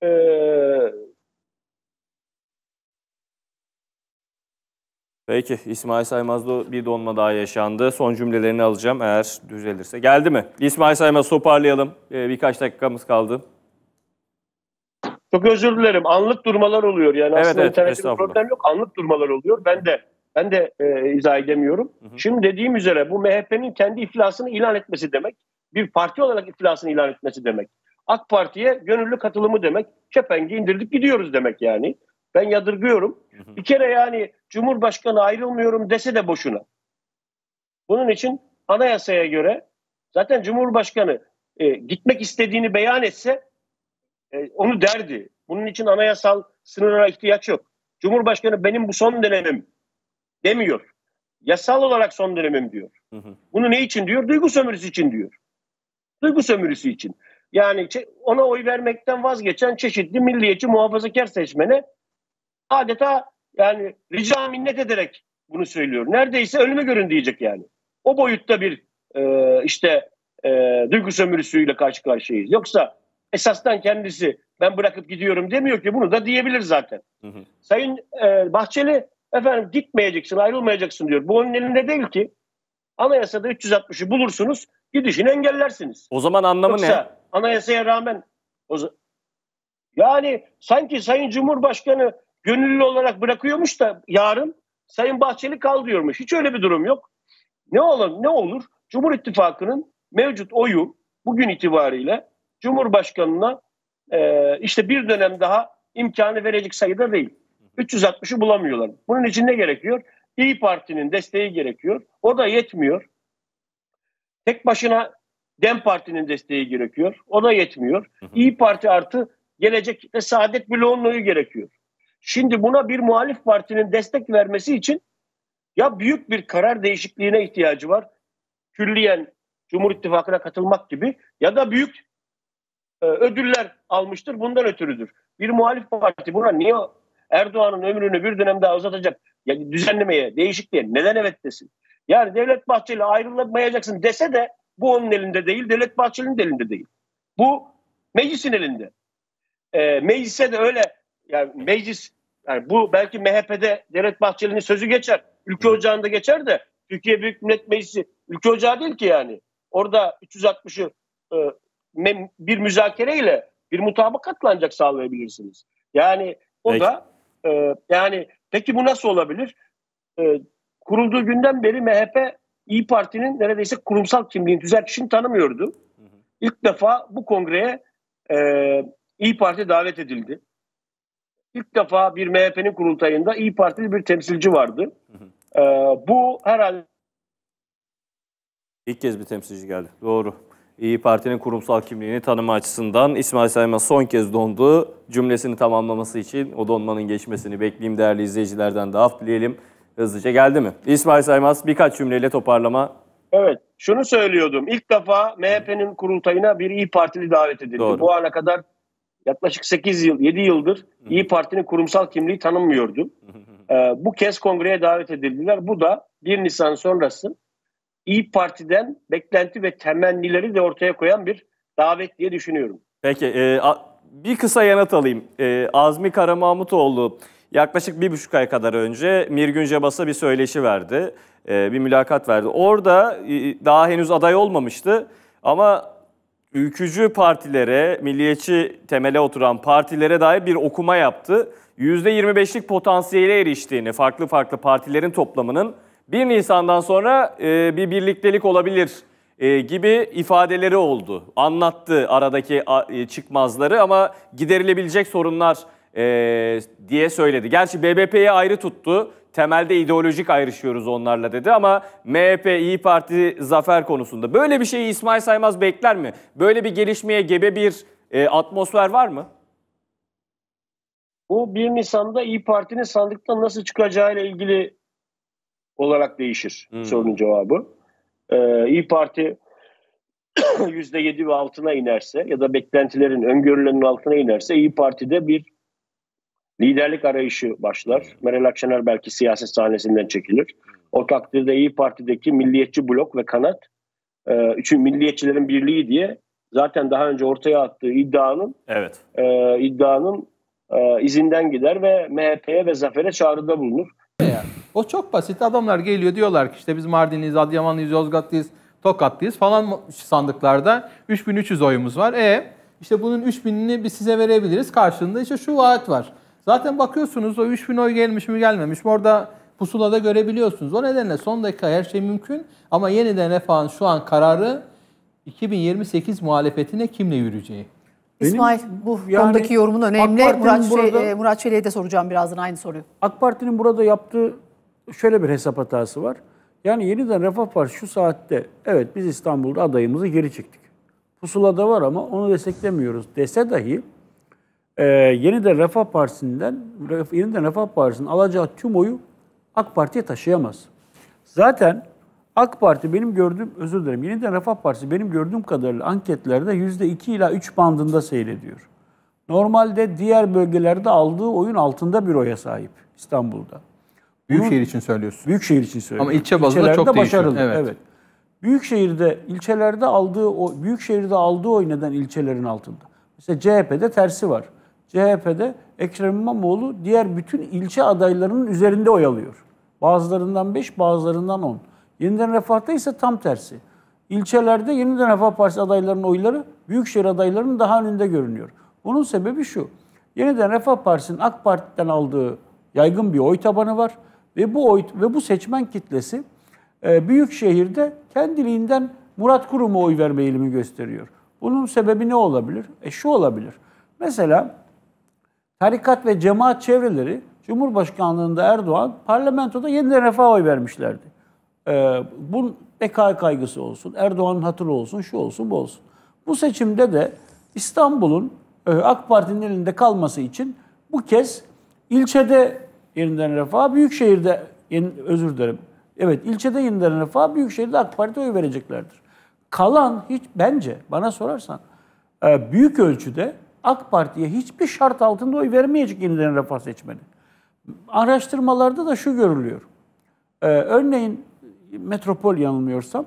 Peki İsmail Saymaz'da bir donma daha yaşandı. Son cümlelerini alacağım eğer düzelirse. Geldi mi? İsmail Saymaz toparlayalım. Birkaç dakikamız kaldı. Çok özür dilerim. Anlık durmalar oluyor. Yani evet, aslında internette bir estağfurullah. problem yok. Anlık durmalar oluyor. Ben de izah edemiyorum. Şimdi dediğim üzere bu MHP'nin kendi iflasını ilan etmesi demek. Bir parti olarak iflasını ilan etmesi demek. AK Parti'ye gönüllü katılımı demek. Kepengi indirdik gidiyoruz demek yani. Ben yadırgıyorum. Bir kere yani Cumhurbaşkanı ayrılmıyorum dese de boşuna. Bunun için anayasaya göre zaten Cumhurbaşkanı gitmek istediğini beyan etse onu derdi. Bunun için anayasal sınırlara ihtiyaç yok. Cumhurbaşkanı benim bu son dönemim demiyor. Yasal olarak son dönemim diyor. Bunu ne için diyor? Duygu sömürüsü için diyor. Duygu sömürüsü için. Yani ona oy vermekten vazgeçen çeşitli milliyetçi muhafazakar seçmene adeta yani rica minnet ederek bunu söylüyor. Neredeyse ölümü görün diyecek yani. O boyutta bir duygu sömürüsüyle karşı karşıyayız. Yoksa esasdan kendisi ben bırakıp gidiyorum demiyor ki, bunu da diyebilir zaten. Sayın Bahçeli efendim gitmeyeceksin, ayrılmayacaksın diyor. Bu onun elinde değil ki. Anayasada 360'ı bulursunuz, gidişini engellersiniz. O zaman anlamı Yoksa ne? Anayasaya rağmen yani sanki Sayın Cumhurbaşkanı gönüllü olarak bırakıyormuş da yarın Sayın Bahçeli kal diyormuş. Hiç öyle bir durum yok. Ne olur? Cumhur İttifakı'nın mevcut oyu bugün itibariyle Cumhurbaşkanı'na bir dönem daha imkanı verecek sayıda değil. 360'ı bulamıyorlar. Bunun için ne gerekiyor? İYİ Parti'nin desteği gerekiyor. O da yetmiyor. Tek başına DEM Parti'nin desteği gerekiyor. O da yetmiyor. İYİ Parti artı Gelecek ve Saadet bloğunun oyu gerekiyor. Şimdi buna bir muhalif partinin destek vermesi için ya büyük bir karar değişikliğine ihtiyacı var. Külliyen Cumhur İttifakı'na katılmak gibi, ya da büyük ödüller almıştır. Bundan ötürüdür. Bir muhalif parti buna niye Erdoğan'ın ömrünü bir dönem daha uzatacak düzenlemeye, değişikliğe neden evet desin? Yani Devlet Bahçeli ayrılmayacaksın dese de bu onun elinde değil, Devlet Bahçeli'nin de elinde değil. Bu meclisin elinde. Meclise de öyle, yani meclis, yani bu belki MHP'de Devlet Bahçeli'nin sözü geçer. Ülke Ocağı'nda geçer de Türkiye Büyük Millet Meclisi Ülke Ocağı değil ki yani. Orada 360'ı bir müzakereyle, bir mutabakatla ancak sağlayabilirsiniz. Yani o peki. Da yani peki bu nasıl olabilir? Kurulduğu günden beri MHP İYİ Parti'nin neredeyse kurumsal kimliğini, tüzertişini tanımıyordu. İlk defa bu kongreye İYİ Parti davet edildi. İlk defa bir MHP'nin kurultayında İYİ Partili bir temsilci vardı. Bu herhalde İlk kez bir temsilci geldi. Doğru. İYİ Parti'nin kurumsal kimliğini tanıma açısından İsmail Saymaz son kez dondu. Cümlesini tamamlaması için o donmanın geçmesini bekleyeyim, değerli izleyicilerden de af dileyelim. Hızlıca geldi mi? İsmail Saymaz, birkaç cümleyle toparlama. Evet, şunu söylüyordum. İlk defa MHP'nin kurultayına bir İYİ Partili davet edildi. Doğru. Bu ana kadar yaklaşık 7 yıldır İYİ Parti'nin kurumsal kimliği tanınmıyordu. Bu kez kongreye davet edildiler. Bu da 1 Nisan sonrası İYİ Parti'den beklenti ve temennileri de ortaya koyan bir davet diye düşünüyorum. Peki, bir kısa yanıt alayım. Azmi Karamahmutoğlu yaklaşık 1,5 ay kadar önce Mirgün Cebas'a bir söyleşi verdi. Bir mülakat verdi. Orada daha henüz aday olmamıştı ama ülkücü partilere, milliyetçi temele oturan partilere dair bir okuma yaptı. %25'lik potansiyele eriştiğini, farklı partilerin toplamının 1 Nisan'dan sonra bir birliktelik olabilir gibi ifadeleri oldu. Anlattı aradaki çıkmazları ama giderilebilecek sorunlar diye söyledi. Gerçi BBP'yi ayrı tuttu. Temelde ideolojik ayrışıyoruz onlarla dedi ama MHP, İYİ Parti zafer konusunda böyle bir şeyi İsmail Saymaz bekler mi? Böyle bir gelişmeye gebe bir atmosfer var mı? Bu 1 Nisan'da İYİ Parti'nin sandıktan nasıl çıkacağıyla ilgili olarak değişir sorunun cevabı. İYİ Parti %7 ve altına inerse ya da beklentilerin, öngörülerin altına inerse İYİ Parti'de bir liderlik arayışı başlar. Meral Akşener belki siyaset sahnesinden çekilir. O takdirde İYİ Parti'deki milliyetçi blok ve kanat, çünkü milliyetçilerin birliği diye zaten daha önce ortaya attığı iddianın izinden gider ve MHP'ye ve zafere çağrıda bulunur. O çok basit. Adamlar geliyor, diyorlar ki işte biz Mardinliyiz, Adıyamanlıyız, Yozgatlıyız, Tokatlıyız falan sandıklarda 3300 oyumuz var. İşte bunun 3000'ini biz size verebiliriz. Karşılığında işte şu vaat var. Zaten bakıyorsunuz o 3000 oy gelmiş mi gelmemiş mi orada pusulada görebiliyorsunuz. O nedenle son dakika her şey mümkün ama yeniden Refah'ın şu an kararı 2028 muhalefetine kimle yürüyeceği. İsmail, bu konudaki yorumun önemli. Murat Çelik'e de soracağım birazdan aynı soruyu. AK Parti'nin burada yaptığı şöyle bir hesap hatası var. Yani yeniden Refah Partisi şu saatte, evet biz İstanbul'da adayımızı geri çektik. Pusulada var ama onu desteklemiyoruz dese dahi Yeniden Refah Partisi'nin alacağı tüm oyu AK Parti'ye taşıyamaz. Zaten AK Parti benim gördüğüm, özür dilerim, Yeniden Refah Partisi benim gördüğüm kadarıyla anketlerde %2 ila 3 bandında seyrediyor. Normalde diğer bölgelerde aldığı oyun altında bir oya sahip İstanbul'da. Büyükşehir için söylüyorsun. Büyükşehir için söylüyorum. Ama ilçe bazında çok değişiyor. Başarılı. Evet. Büyükşehir'de, Büyükşehir'de aldığı oy neden ilçelerin altında? Mesela CHP'de tersi var. CHP'de Ekrem İmamoğlu diğer bütün ilçe adaylarının üzerinde oy alıyor. Bazılarından 5, bazılarından 10. Yeniden Refah'ta ise tam tersi. İlçelerde Yeniden Refah Partisi adaylarının oyları Büyükşehir adaylarının daha önünde görünüyor. Bunun sebebi şu. Yeniden Refah Partisi'nin AK Parti'den aldığı yaygın bir oy tabanı var ve bu seçmen kitlesi Büyükşehir'de kendiliğinden Murat Kurum'a oy verme eğilimi gösteriyor. Bunun sebebi ne olabilir? Şu olabilir. Mesela tarikat ve cemaat çevreleri Cumhurbaşkanlığında Erdoğan, parlamentoda Yeniden Refah'a oy vermişlerdi. Bu beka kaygısı olsun, Erdoğan'ın hatırı olsun, şu olsun, bu olsun. Bu seçimde de İstanbul'un AK Parti'nin elinde kalması için bu kez ilçede Yeniden Refah, Büyükşehir'de, özür dilerim, evet ilçede Yeniden Refah, Büyükşehir'de AK Parti'ye oy vereceklerdir. Kalan bence bana sorarsan büyük ölçüde AK Parti'ye hiçbir şart altında oy vermeyecek Yeniden Refah seçmeni. Araştırmalarda da şu görülüyor. Örneğin Metropol yanılmıyorsam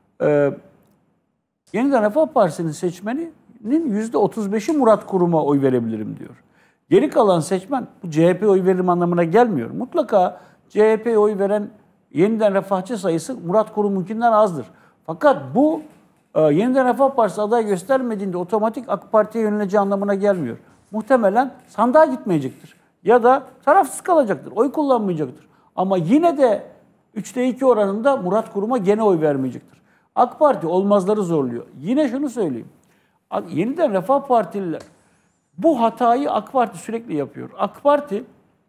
Yeniden Refah Partisi'nin seçmeninin %35'i Murat Kurum'a oy verebilirim diyor. Geri kalan seçmen bu CHP'ye oy veririm anlamına gelmiyor. Mutlaka CHP'ye oy veren Yeniden Refahçı sayısı Murat Kurum'unkinden azdır. Fakat bu Yeniden Refah Partisi aday göstermediğinde otomatik AK Parti'ye yöneleceği anlamına gelmiyor. Muhtemelen sandığa gitmeyecektir. Ya da tarafsız kalacaktır. Oy kullanmayacaktır. Ama yine de 3'te 2 oranında Murat Kurum'a gene oy vermeyecektir. AK Parti olmazları zorluyor. Yine şunu söyleyeyim. Yeniden Refah Partililer bu hatayı AK Parti sürekli yapıyor. AK Parti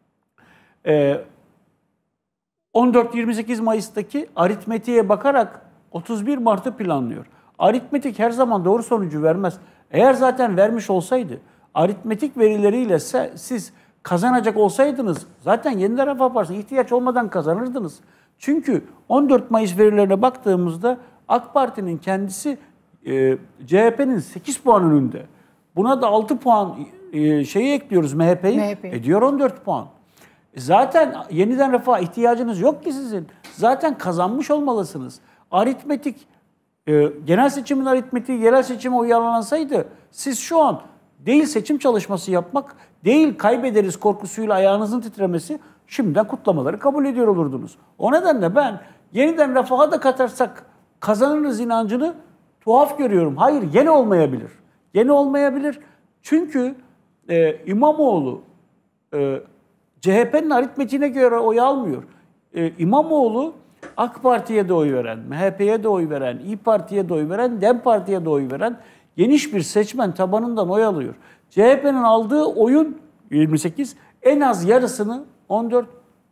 14-28 Mayıs'taki aritmetiğe bakarak 31 Mart'ı planlıyor. Aritmetik her zaman doğru sonucu vermez. Eğer zaten vermiş olsaydı, aritmetik verileriyle siz kazanacak olsaydınız zaten Yeniden Refah Partisi'ne ihtiyaç olmadan kazanırdınız. Çünkü 14 Mayıs verilerine baktığımızda AK Parti'nin kendisi CHP'nin 8 puan önünde. Buna da 6 puan şeyi ekliyoruz MHP'yi. Ediyor 14 puan. Zaten Yeniden Refah ihtiyacınız yok ki sizin. Zaten kazanmış olmalısınız. Aritmetik, genel seçimin aritmetiği yerel seçime uyarlansaydı siz şu an değil seçim çalışması yapmak, değil kaybederiz korkusuyla ayağınızın titremesi, şimdiden kutlamaları kabul ediyor olurdunuz. O nedenle ben Yeniden Refah'a da katarsak kazanırız inancını tuhaf görüyorum. Hayır, gene olmayabilir. Gene olmayabilir. Çünkü İmamoğlu CHP'nin aritmetiğine göre oy almıyor. İmamoğlu AK Parti'ye de oy veren, MHP'ye de oy veren, İYİ Parti'ye de oy veren, DEM Parti'ye de oy veren geniş bir seçmen tabanından oy alıyor. CHP'nin aldığı oyun 28, en az yarısını 14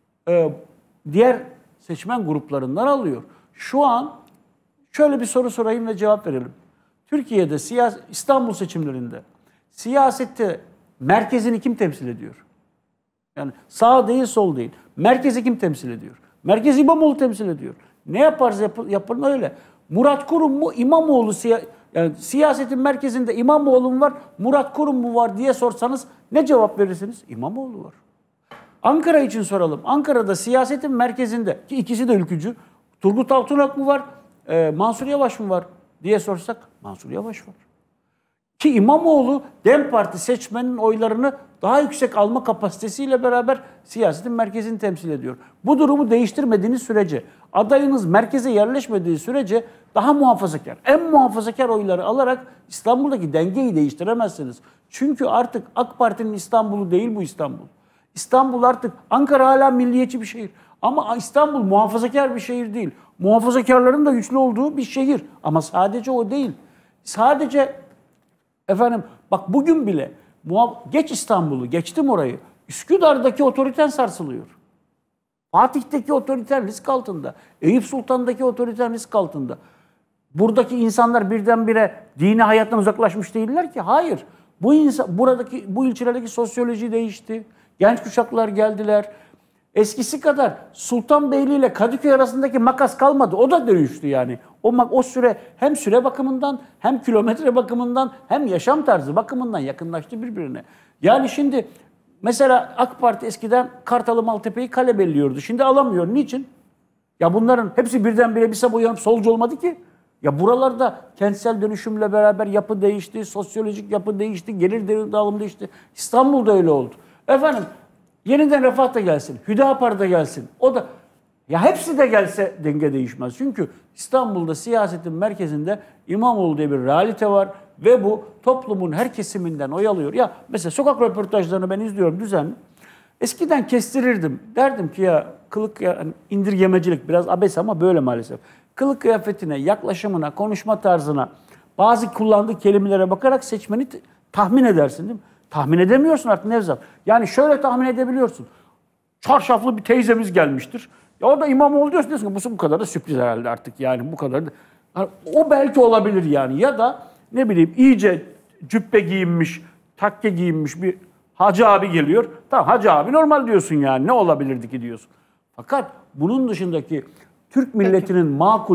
diğer seçmen gruplarından alıyor. Şu an şöyle bir soru sorayım ve cevap verelim. Türkiye'de İstanbul seçimlerinde siyasette merkezini kim temsil ediyor? Yani sağ değil, sol değil. Merkezi kim temsil ediyor? Merkez İmamoğlu temsil ediyor. Ne yaparsa yapın öyle. Murat Kurum mu, İmamoğlu yani siyasetin merkezinde İmamoğlu mu var, Murat Kurum mu var diye sorsanız ne cevap verirsiniz? İmamoğlu var. Ankara için soralım. Ankara'da siyasetin merkezinde, ki ikisi de ülkücü, Turgut Altınok mu var, Mansur Yavaş mı var diye sorsak Mansur Yavaş var. Ki İmamoğlu DEM Parti seçmenin oylarını daha yüksek alma kapasitesiyle beraber siyasetin merkezini temsil ediyor. Bu durumu değiştirmediğiniz sürece, adayınız merkeze yerleşmediği sürece daha muhafazakar, en muhafazakar oyları alarak İstanbul'daki dengeyi değiştiremezsiniz. Çünkü artık AK Parti'nin İstanbul'u değil bu İstanbul. İstanbul artık, Ankara hala milliyetçi bir şehir. Ama İstanbul muhafazakar bir şehir değil. Muhafazakarların da güçlü olduğu bir şehir. Ama sadece o değil. Sadece bak bugün bile geç İstanbul'u, geçtim orayı. Üsküdar'daki otoriten sarsılıyor. Fatih'teki otoriten risk altında. Eyüp Sultan'daki otoriten risk altında. Buradaki insanlar birdenbire dini hayattan uzaklaşmış değiller ki. Hayır. Bu ilçelerdeki sosyoloji değişti. Genç kuşaklar geldiler. Eskisi kadar Sultanbeyli ile Kadıköy arasındaki makas kalmadı. O da dönüştü yani. O süre hem süre bakımından hem kilometre bakımından hem yaşam tarzı bakımından yakınlaştı birbirine. Yani şimdi mesela AK Parti eskiden Kartalı Maltepe'yi kale belliyordu. Şimdi alamıyor. Niçin? Ya bunların hepsi birdenbire bir sabah uyanıp solcu olmadı ki. Ya buralarda kentsel dönüşümle beraber yapı değişti, sosyolojik yapı değişti, gelir dağılımı değişti. İstanbul'da öyle oldu. Efendim yeniden Refah da gelsin, Hüdapar da gelsin. O da ya hepsi de gelse denge değişmez. Çünkü İstanbul'da siyasetin merkezinde İmamoğlu diye bir realite var ve bu toplumun her kesiminden oy alıyor. Ya mesela sokak röportajlarını ben izliyorum düzenli. Eskiden kestirirdim. Derdim ki ya kılık yani indirgemecilik biraz abes ama böyle maalesef. Kılık kıyafetine, yaklaşımına, konuşma tarzına, bazı kullandığı kelimelere bakarak seçmeni tahmin edersin değil mi? Tahmin edemiyorsun artık Nevzat. Yani şöyle tahmin edebiliyorsun. Çarşaflı bir teyzemiz gelmiştir. Ya o da İmamoğlu diyorsun ki bu kadar da sürpriz herhalde artık yani bu kadar da. Yani o belki olabilir yani ya da ne bileyim iyice cübbe giyinmiş, takke giyinmiş bir hacı abi geliyor. Tamam hacı abi normal diyorsun yani ne olabilirdi ki diyorsun. Fakat bunun dışındaki Türk milletinin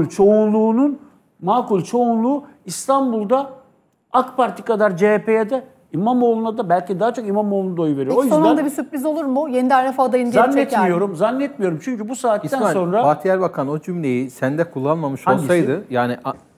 makul çoğunluğu İstanbul'da AK Parti kadar CHP'ye de İmamoğlu'na da belki daha çok İmamoğlu'na da oy veriyor. Peki sonunda bir sürpriz olur mu? Yeniden Refah adayını geri çeker mi? Zannetmiyorum. Çünkü bu saatten İsmail, sonra... Fatih Erbakan o cümleyi sende kullanmamış olsaydı yani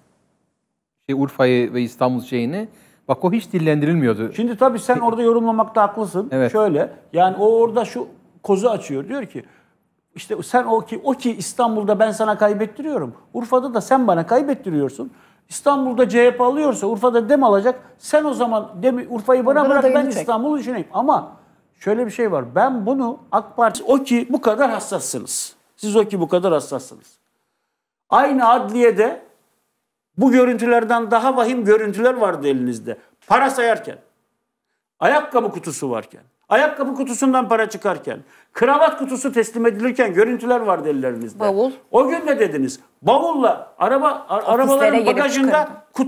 Urfa'yı ve İstanbul şeyini bak o hiç dillendirilmiyordu. Şimdi tabii sen orada yorumlamakta haklısın. Evet. Şöyle yani o orada şu kozu açıyor. Diyor ki işte sen o ki İstanbul'da ben sana kaybettiriyorum. Urfa'da da sen bana kaybettiriyorsun. İstanbul'da CHP alıyorsa Urfa'da dem alacak. Sen o zaman Urfa'yı bana bırak ben İstanbul'u düşüneyim. Ama şöyle bir şey var. Ben bunu AK Parti o ki bu kadar hassassınız. Siz o ki bu kadar hassassınız. Aynı adliyede bu görüntülerden daha vahim görüntüler vardı elinizde. Para sayarken, ayakkabı kutusu varken, ayakkabı kutusundan para çıkarken, kravat kutusu teslim edilirken görüntüler vardı ellerinizde. Bavul. O gün ne dediniz? Bavulla, arabaların bagajında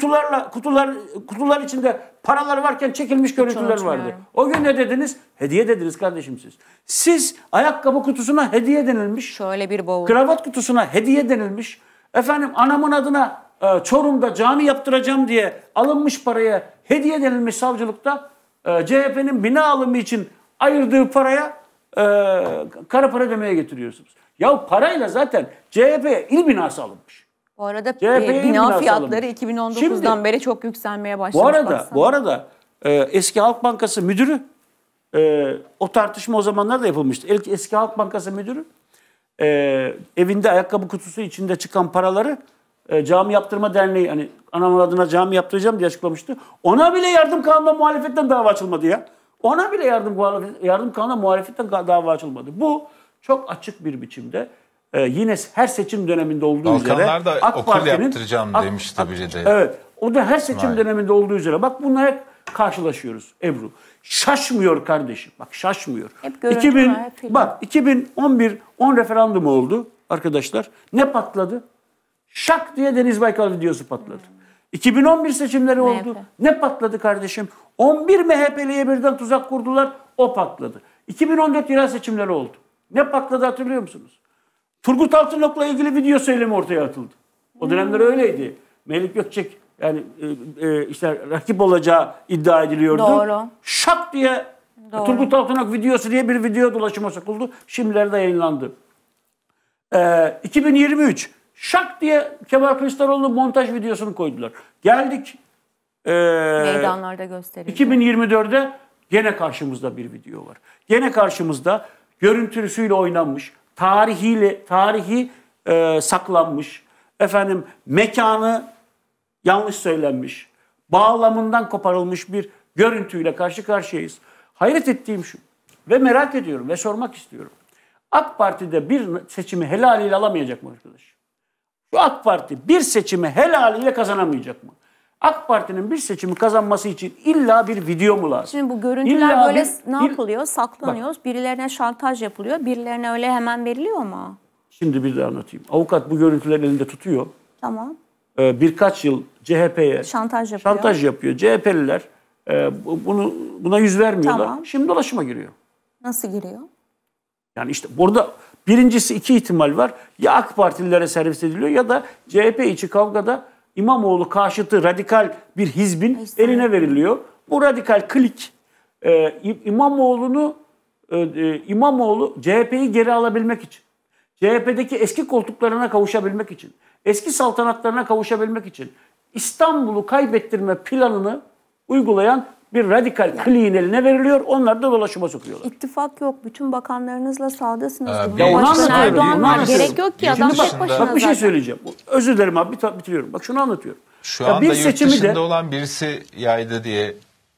kutular içinde paralar varken çekilmiş görüntüler vardı. O gün ne dediniz? Hediye dediniz kardeşim siz. Siz ayakkabı kutusuna hediye denilmiş. Şöyle bir bavul. Kravat kutusuna hediye denilmiş. Efendim anamın adına Çorum'da cami yaptıracağım diye alınmış paraya hediye denilmiş savcılıkta. CHP'nin bina alımı için ayırdığı paraya kara para demeye getiriyorsunuz. Ya parayla zaten CHP'ye il binası alınmış. Bu arada bina fiyatları 2019'dan beri çok yükselmeye başlamış. Bu arada eski Halk Bankası müdürü o tartışma o zamanlar da yapılmıştı. Eski Halk Bankası müdürü evinde ayakkabı kutusu içinde çıkan paraları Cami Yaptırma Derneği hani anamın adına cami yaptıracağım diye açıklamıştı. Ona bile yardım kanununa muhalefetten dava açılmadı ya. Ona bile yardım kanununa muhalefetten dava açılmadı. Bu çok açık bir biçimde yine her seçim döneminde olduğu üzere Balkanlar da AK okul Parti'nin yaptıracağım demişti biri de. Evet. O da her seçim döneminde olduğu üzere. Bak bununla hep karşılaşıyoruz Ebru. Şaşmıyor kardeşim. Bak şaşmıyor. Hep 2011 10 referandum oldu arkadaşlar. Ne patladı? Şak diye Deniz Baykal videosu patladı. 2011 seçimleri oldu. Ne patladı kardeşim? 11 MHP'liye birden tuzak kurdular. O patladı. 2014 yerel seçimleri oldu. Ne patladı hatırlıyor musunuz? Turgut Altınok'la ilgili video söylemi ortaya atıldı. O dönemler öyleydi. Melik Gökçek yani işte rakip olacağı iddia ediliyordu. Doğru. Şak diye Turgut Altınok videosu diye bir video dolaşıma sokuldu. Şimdilerde yayınlandı. 2023 şak diye Kemal Kılıçdaroğlu'nun montaj videosunu koydular. Geldik meydanlarda gösterildi. 2024'de gene karşımızda bir video var. Gene karşımızda görüntüsüyle oynanmış, tarihi saklanmış, efendim mekanı yanlış söylenmiş, bağlamından koparılmış bir görüntüyle karşı karşıyayız. Hayret ettiğim şu ve merak ediyorum ve sormak istiyorum. AK Parti'de bir seçimi helaliyle alamayacak mı arkadaş? Şu AK Parti bir seçimi helaliyle kazanamayacak mı? AK Parti'nin bir seçimi kazanması için illa bir video mu lazım? Şimdi bu görüntüler böyle ne yapılıyor? Saklanıyor. Bak, birilerine şantaj yapılıyor. Birilerine öyle hemen veriliyor mu? Şimdi bir de anlatayım. Avukat bu görüntüleri elinde tutuyor. Tamam. Birkaç yıl CHP'ye şantaj yapıyor. CHP'liler buna yüz vermiyorlar. Tamam. Şimdi dolaşıma giriyor. Nasıl giriyor? Yani işte burada birincisi 2 ihtimal var. Ya AK Partililere servis ediliyor ya da CHP içi kavgada İmamoğlu karşıtı radikal bir hizbin eline veriliyor. Bu radikal klik İmamoğlu CHP'yi geri alabilmek için, CHP'deki eski koltuklarına kavuşabilmek için, eski saltanatlarına kavuşabilmek için İstanbul'u kaybettirme planını uygulayan bir radikal kliğin eline veriliyor. Onlar da dolaşıma sokuyorlar. İttifak yok. Bütün bakanlarınızla sağdasınız. Ya onu Cumhurbaşkanı anlatıyorum. Erdoğan Onu var. anlatıyorum. Gerek yok ki. Şimdi Adam tek dışında- başına bak bir şey zaten. söyleyeceğim. Özür dilerim abi bitiriyorum. Bak şunu anlatıyorum. Şu Ya anda bir yurt seçimi de- dışında olan birisi yaydı diye.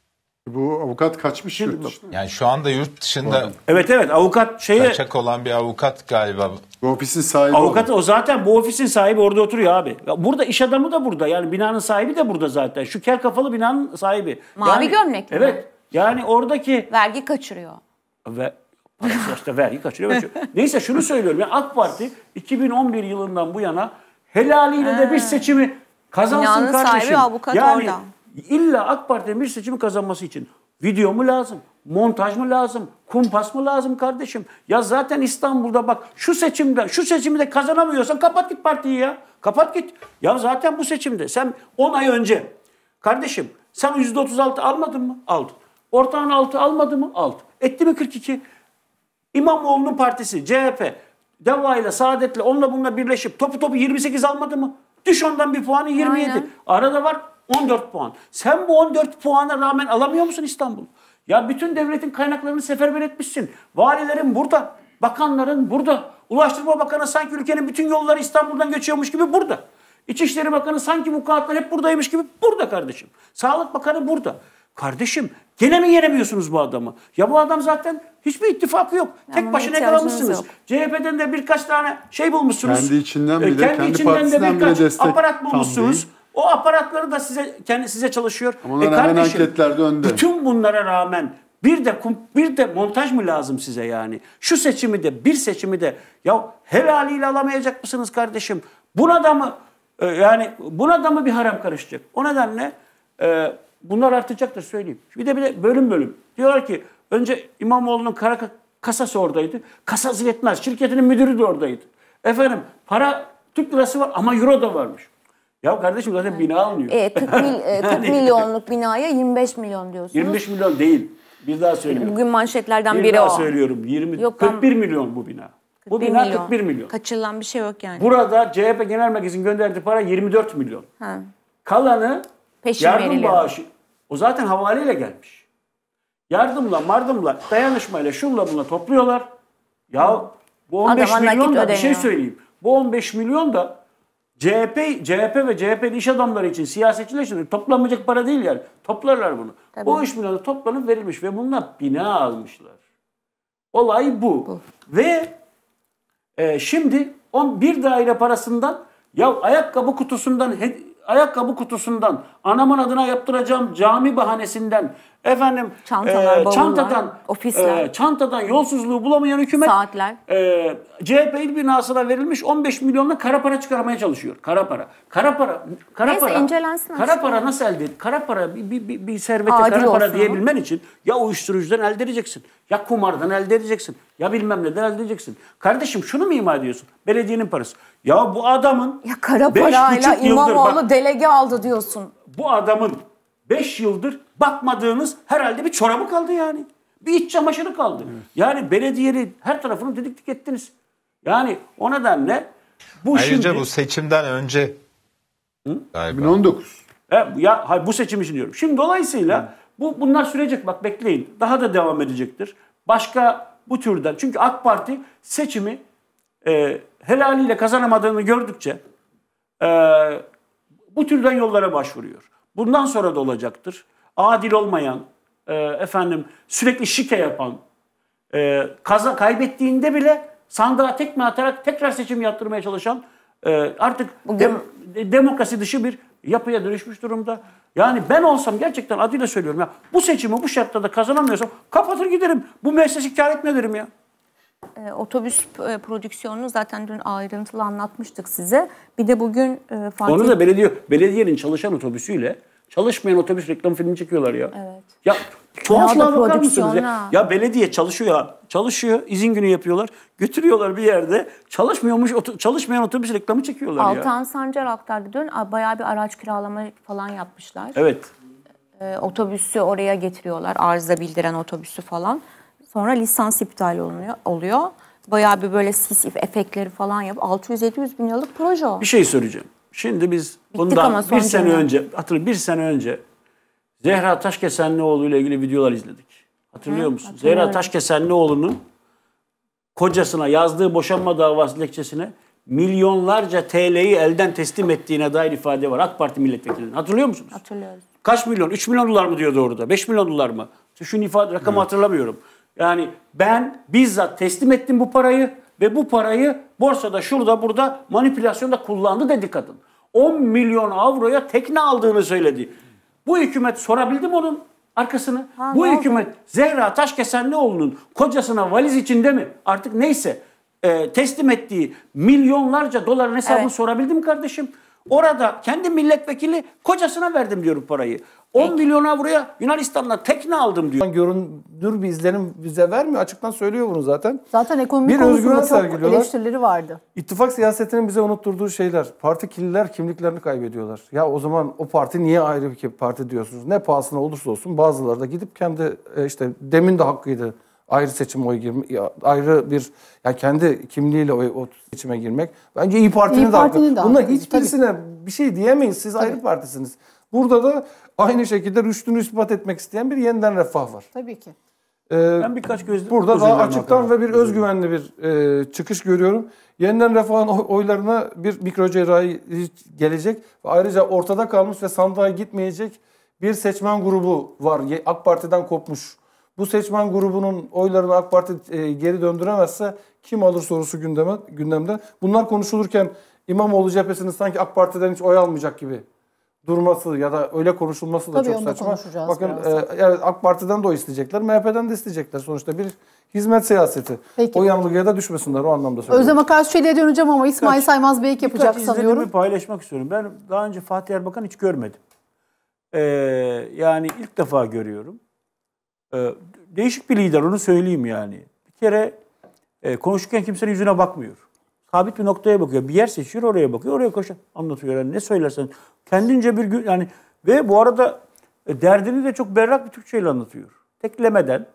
Bu avukat kaçmış yurt dışına. Yani şu anda yurt dışında Evet avukat kaçak olan bir avukat galiba. Bu ofisin sahibi avukat o zaten bu ofisin sahibi orada oturuyor abi. Ya burada iş adamı da burada. Yani binanın sahibi de burada zaten. Şu kel kafalı binanın sahibi. Mavi gömlekli mi? Evet. Yani oradaki Vergi kaçırıyor. ve işte vergi kaçırıyor. Neyse şunu söylüyorum. Yani AK Parti 2011 yılından bu yana helaliyle de bir seçimi kazansın Binanın kardeşim. sahibi avukat yani orada. illa AK Parti'nin bir seçimi kazanması için video mu lazım? Montaj mı lazım? Kumpas mı lazım kardeşim? Ya zaten İstanbul'da bak şu seçimde kazanamıyorsan kapat git partiyi ya. Kapat git. Ya zaten bu seçimde sen 10 ay önce kardeşim sen %36 almadın mı? Aldın. Ortağın 6 almadı mı? Aldı. Etti mi 42? İmamoğlu'nun partisi CHP Deva ile Saadet'le onunla bununla birleşip topu 28 almadı mı? Düş ondan bir puanı 27. Aynen. Arada var 14 puan. Sen bu 14 puana rağmen alamıyor musun İstanbul? Ya bütün devletin kaynaklarını seferber etmişsin. Valilerin burada, bakanların burada. Ulaştırma Bakanı sanki ülkenin bütün yolları İstanbul'dan geçiyormuş gibi burada. İçişleri Bakanı sanki vukuatlar hep buradaymış gibi burada kardeşim. Sağlık Bakanı burada. Kardeşim gene mi yenemiyorsunuz bu adamı? Ya bu adam zaten hiçbir ittifakı yok. Tek başına yakalamışsınız. CHP'den de birkaç tane şey bulmuşsunuz. Kendi içinden bile, kendi içinden de partisinden bile birkaç destek aparat tam bulmuşsunuz. değil. O aparatları da size çalışıyor. Ama ona rağmen kardeşim, anketlerde önde. bütün bunlara rağmen bir de montaj mı lazım size yani? Şu seçimi de bir seçimi de ya helaliyle alamayacak mısınız kardeşim? Buna da mı bir haram karışacak? O nedenle bunlar artacaktır söyleyeyim. Bir de bölüm. Diyorlar ki önce İmamoğlu'nun kara kasası oradaydı. Kasası yetmez. Şirketinin müdürü de oradaydı. Efendim para Türk lirası var ama euro da varmış. Ya kardeşim zaten bina alınıyor. 40 milyonluk binaya 25 milyon diyorsunuz. 25 milyon değil. Bir daha söylüyorum. Bugün manşetlerden Bir biri daha o. söylüyorum. 41 milyon bu bina. Bu bina 41 milyon. Kaçırılan bir şey yok yani. Burada CHP Genel Merkezi'nin gönderdiği para 24 milyon. Ha. Kalanı Peşin yardım veriliyor. bağışı. O zaten havaleyle gelmiş. Yardımla, dayanışmayla, şunla bunla topluyorlar. Ya bu 15 Adama milyon nakit da bir şey ödeniyor. söyleyeyim. Bu 15 milyon da CHP ve CHP'li iş adamları için, siyasetçiler için toplanmayacak para değil yani. Toplarlar bunu. Tabii. Bu 3 milyon toplanıp verilmiş ve bunlar bina almışlar. Olay bu. Ve şimdi bir daire parasından ya ayakkabı kutusundan anamın adına yaptıracağım cami bahanesinden efendim Çantalar, bavullar, çantadan ofisler. çantadan yolsuzluğu bulamayan hükümet Saatler. CHP il binasına verilmiş 15 milyonla kara para çıkarmaya çalışıyor. Kara para. Neyse, incelensin Kara aslında. para nasıl elde? Kara para bir servete Adil kara para olsun diyebilmen için ya uyuşturucudan elde edeceksin. Ya kumardan elde edeceksin. Ya bilmem neden elde edeceksin. Kardeşim şunu mu ima ediyorsun? Belediyenin parası. Ya bu adamın Ya kara 5,5 parayla yıldır İmamoğlu delege aldı diyorsun. bu adamın 5 yıldır bakmadığınız herhalde bir çorabı kaldı yani. Bir iç çamaşırı kaldı. Yani belediyenin her tarafını didik ettiniz. Yani o nedenle bu Ayrıca şimdi... bu seçimden önce galiba. 2019. Bu seçim için diyorum. Şimdi dolayısıyla bunlar sürecek. Bak bekleyin. Daha da devam edecektir. Başka bu türden. Çünkü AK Parti seçimi helaliyle kazanamadığını gördükçe bu türden yollara başvuruyor. Bundan sonra da olacaktır. Adil olmayan, sürekli şike yapan, kaybettiğinde bile sandığa tekme atarak tekrar seçim yaptırmaya çalışan artık demokrasi dışı bir yapıya dönüşmüş durumda. Yani ben olsam gerçekten adıyla söylüyorum ya bu seçimi bu şartlarda kazanamıyorsam kapatır giderim. Bu müessese kâr etme derim ya. Otobüs prodüksiyonunu zaten dün ayrıntılı anlatmıştık size. Bir de bugün Fatih... Onu da belediyenin çalışan otobüsüyle Çalışmayan otobüs reklam filmi çekiyorlar ya. Evet. Ya tuhaflığa bakar mısınız ya? prodüksiyonla. Ya belediye çalışıyor, izin günü yapıyorlar. Götürüyorlar bir yerde. Çalışmayan otobüs reklamı çekiyorlar ya. Altan Sancar aktardı dün. Bayağı bir araç kiralama falan yapmışlar. Evet. Otobüsü oraya getiriyorlar. Arıza bildiren otobüsü falan. Sonra lisans iptal oluyor. Bayağı bir böyle sis efektleri falan yapıp 600-700 bin liralık proje o. Bir şey söyleyeceğim. Şimdi biz bundan bir sene önce Zehra Taşkesenlioğlu ile ilgili videolar izledik. Hatırlıyor musun? Zehra Taşkesenlioğlu'nun kocasına yazdığı boşanma davası dilekçesine milyonlarca TL'yi elden teslim ettiğine dair ifade var. AK Parti milletvekilinin. Hatırlıyor musunuz? Hatırlıyoruz. Kaç milyon? 3 milyon dolar mı diyordu orada? 5 milyon dolar mı? Şu rakamı hatırlamıyorum. Yani ben bizzat teslim ettim bu parayı ve bu parayı borsada şurada burada manipülasyonda kullandı dedi kadın. 10 milyon avroya tekne aldığını söyledi. Bu hükümet sorabildi mi onun arkasını? Bu hükümet Zehra Taşkesenlioğlu'nun kocasına valiz içinde mi? Artık neyse teslim ettiği milyonlarca doların hesabını sorabildi mi kardeşim? Orada kendi milletvekili kocasına verdim diyor parayı. 10 milyon avroya Yunanistan'dan tekne aldım diyor. Görünür bir izlenim bize vermiyor. Açıktan söylüyor bunu zaten. Zaten ekonomi Bir konusunda özgüven çok eleştirileri vardı. İttifak siyasetinin bize unutturduğu şeyler. Partikililer kimliklerini kaybediyorlar. Ya o zaman o parti niye ayrı bir parti diyorsunuz? Ne pahasına olursa olsun bazıları da gidip kendi işte demin de hakkıydı. Ayrı seçim oy girmek, ayrı bir yani kendi kimliğiyle o seçime girmek. Bence İYİ Parti'nin de hakkı. Bunlar hiçbirisine bir şey diyemeyiz. Siz ayrı partisiniz. Burada da aynı şekilde rüştünü ispat etmek isteyen bir yeniden refah var. Tabii ki. Ben birkaç burada daha açıktan ve bir özgüvenli bir çıkış görüyorum. Yeniden refahın oylarına bir mikro cerrahi gelecek. Ve ayrıca ortada kalmış ve sandığa gitmeyecek bir seçmen grubu var. AK Parti'den kopmuş. Bu seçmen grubunun oylarını AK Parti geri döndüremezse kim alır sorusu gündemde. Bunlar konuşulurken İmamoğlu cephesinin sanki AK Parti'den hiç oy almayacak gibi durması ya da öyle konuşulması da çok saçma. Bakın evet, AK Parti'den de oy isteyecekler, MHP'den de isteyecekler. Sonuçta bir hizmet siyaseti. Peki. O yanılgıya da düşmesinler o anlamda söylüyorum. Özlem Akarsu'ya döneceğim ama İsmail Saymaz Bey'ik yapacak sanıyorum. Bir paylaşmak istiyorum. Ben daha önce Fatih Erbakan hiç görmedim. Yani ilk defa görüyorum. Değişik bir lider, onu söyleyeyim yani. Bir kere konuşurken kimsenin yüzüne bakmıyor. Sabit bir noktaya bakıyor. Bir yer seçiyor, oraya bakıyor. Oraya koşuyor. Anlatıyor yani ne söylersen. Kendince bir gün yani ve bu arada derdini de çok berrak bir Türkçeyle anlatıyor. Teklemeden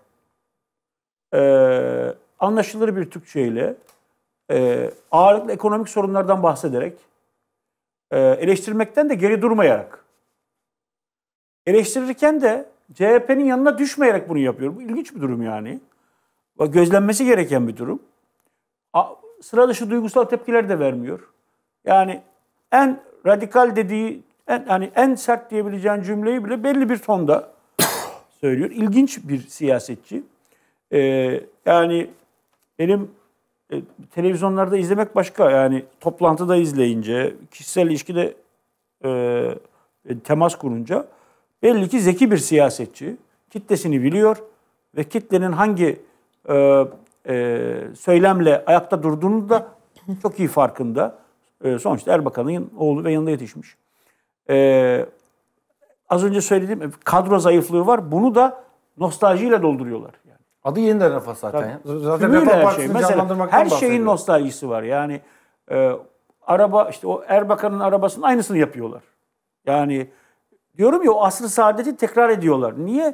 anlaşılır bir Türkçeyle ağırlıklı ekonomik sorunlardan bahsederek eleştirmekten de geri durmayarak eleştirirken de CHP'nin yanına düşmeyerek bunu yapıyor. Bu ilginç bir durum yani. Gözlenmesi gereken bir durum. Sıra dışı duygusal tepkiler de vermiyor. Yani en radikal dediği, en sert diyebileceğin cümleyi bile belli bir tonda söylüyor. İlginç bir siyasetçi. Yani benim televizyonlarda izlemek başka. Yani toplantıda izleyince, kişisel ilişkide temas kurunca belli ki zeki bir siyasetçi. Kitlesini biliyor ve kitlenin hangi söylemle ayakta durduğunu da çok iyi farkında. Sonuçta Erbakan'ın oğlu ve yanında yetişmiş. Az önce söylediğim kadro zayıflığı var. Bunu da nostaljiyle dolduruyorlar. Yani. Adı yeniden refah zaten. Ya. Zaten Refah Partisi'ni canlandırmaktan her şeyin nostaljisi var. Yani araba işte o Erbakan'ın arabasının aynısını yapıyorlar. Yani diyorum ya o asr-ı saadeti tekrar ediyorlar. Niye?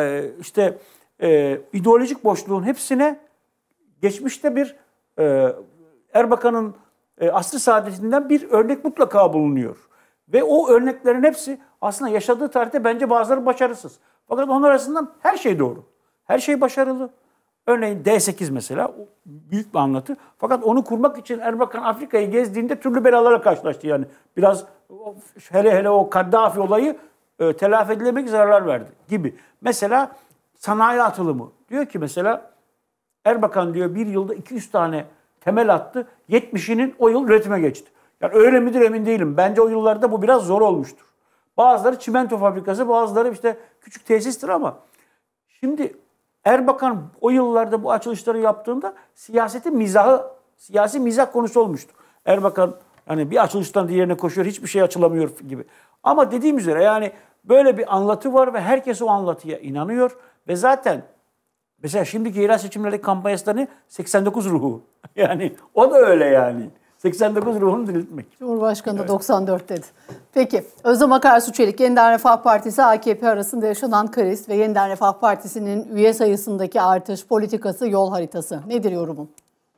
İdeolojik boşluğun hepsine geçmişte bir Erbakan'ın asr-ı saadetinden bir örnek mutlaka bulunuyor. Ve o örneklerin hepsi aslında yaşadığı tarihte bence bazıları başarısız. Fakat onlar arasından her şey doğru. Her şey başarılı. Örneğin D8 mesela büyük bir anlatı. Fakat onu kurmak için Erbakan Afrika'yı gezdiğinde türlü belalarla karşılaştı yani. Biraz hele o Kaddafi olayı telafi edilemek zararlar verdi gibi. Mesela sanayi atılımı. Diyor ki mesela Erbakan diyor bir yılda 200 tane temel attı. 70'inin o yıl üretime geçti. Yani öyle midir emin değilim. Bence o yıllarda bu biraz zor olmuştur. Bazıları çimento fabrikası, bazıları işte küçük tesistir ama şimdi Erbakan o yıllarda bu açılışları yaptığında siyasi mizah konusu olmuştu. Erbakan hani bir açılıştan diğerine koşuyor, hiçbir şey açılamıyor gibi. Ama dediğim üzere yani böyle bir anlatı var ve herkes o anlatıya inanıyor. Ve zaten mesela şimdiki yerel seçimlerdeki kampanyasını 89 ruhu. Yani o da öyle yani. 89 ruhunu diriltmek. Cumhurbaşkanı da 94 dedi. Peki Özlem Akarsu Çelik, Yeniden Refah Partisi AKP arasında yaşanan kriz ve Yeniden Refah Partisi'nin üye sayısındaki artış, politikası, yol haritası. Nedir yorumun?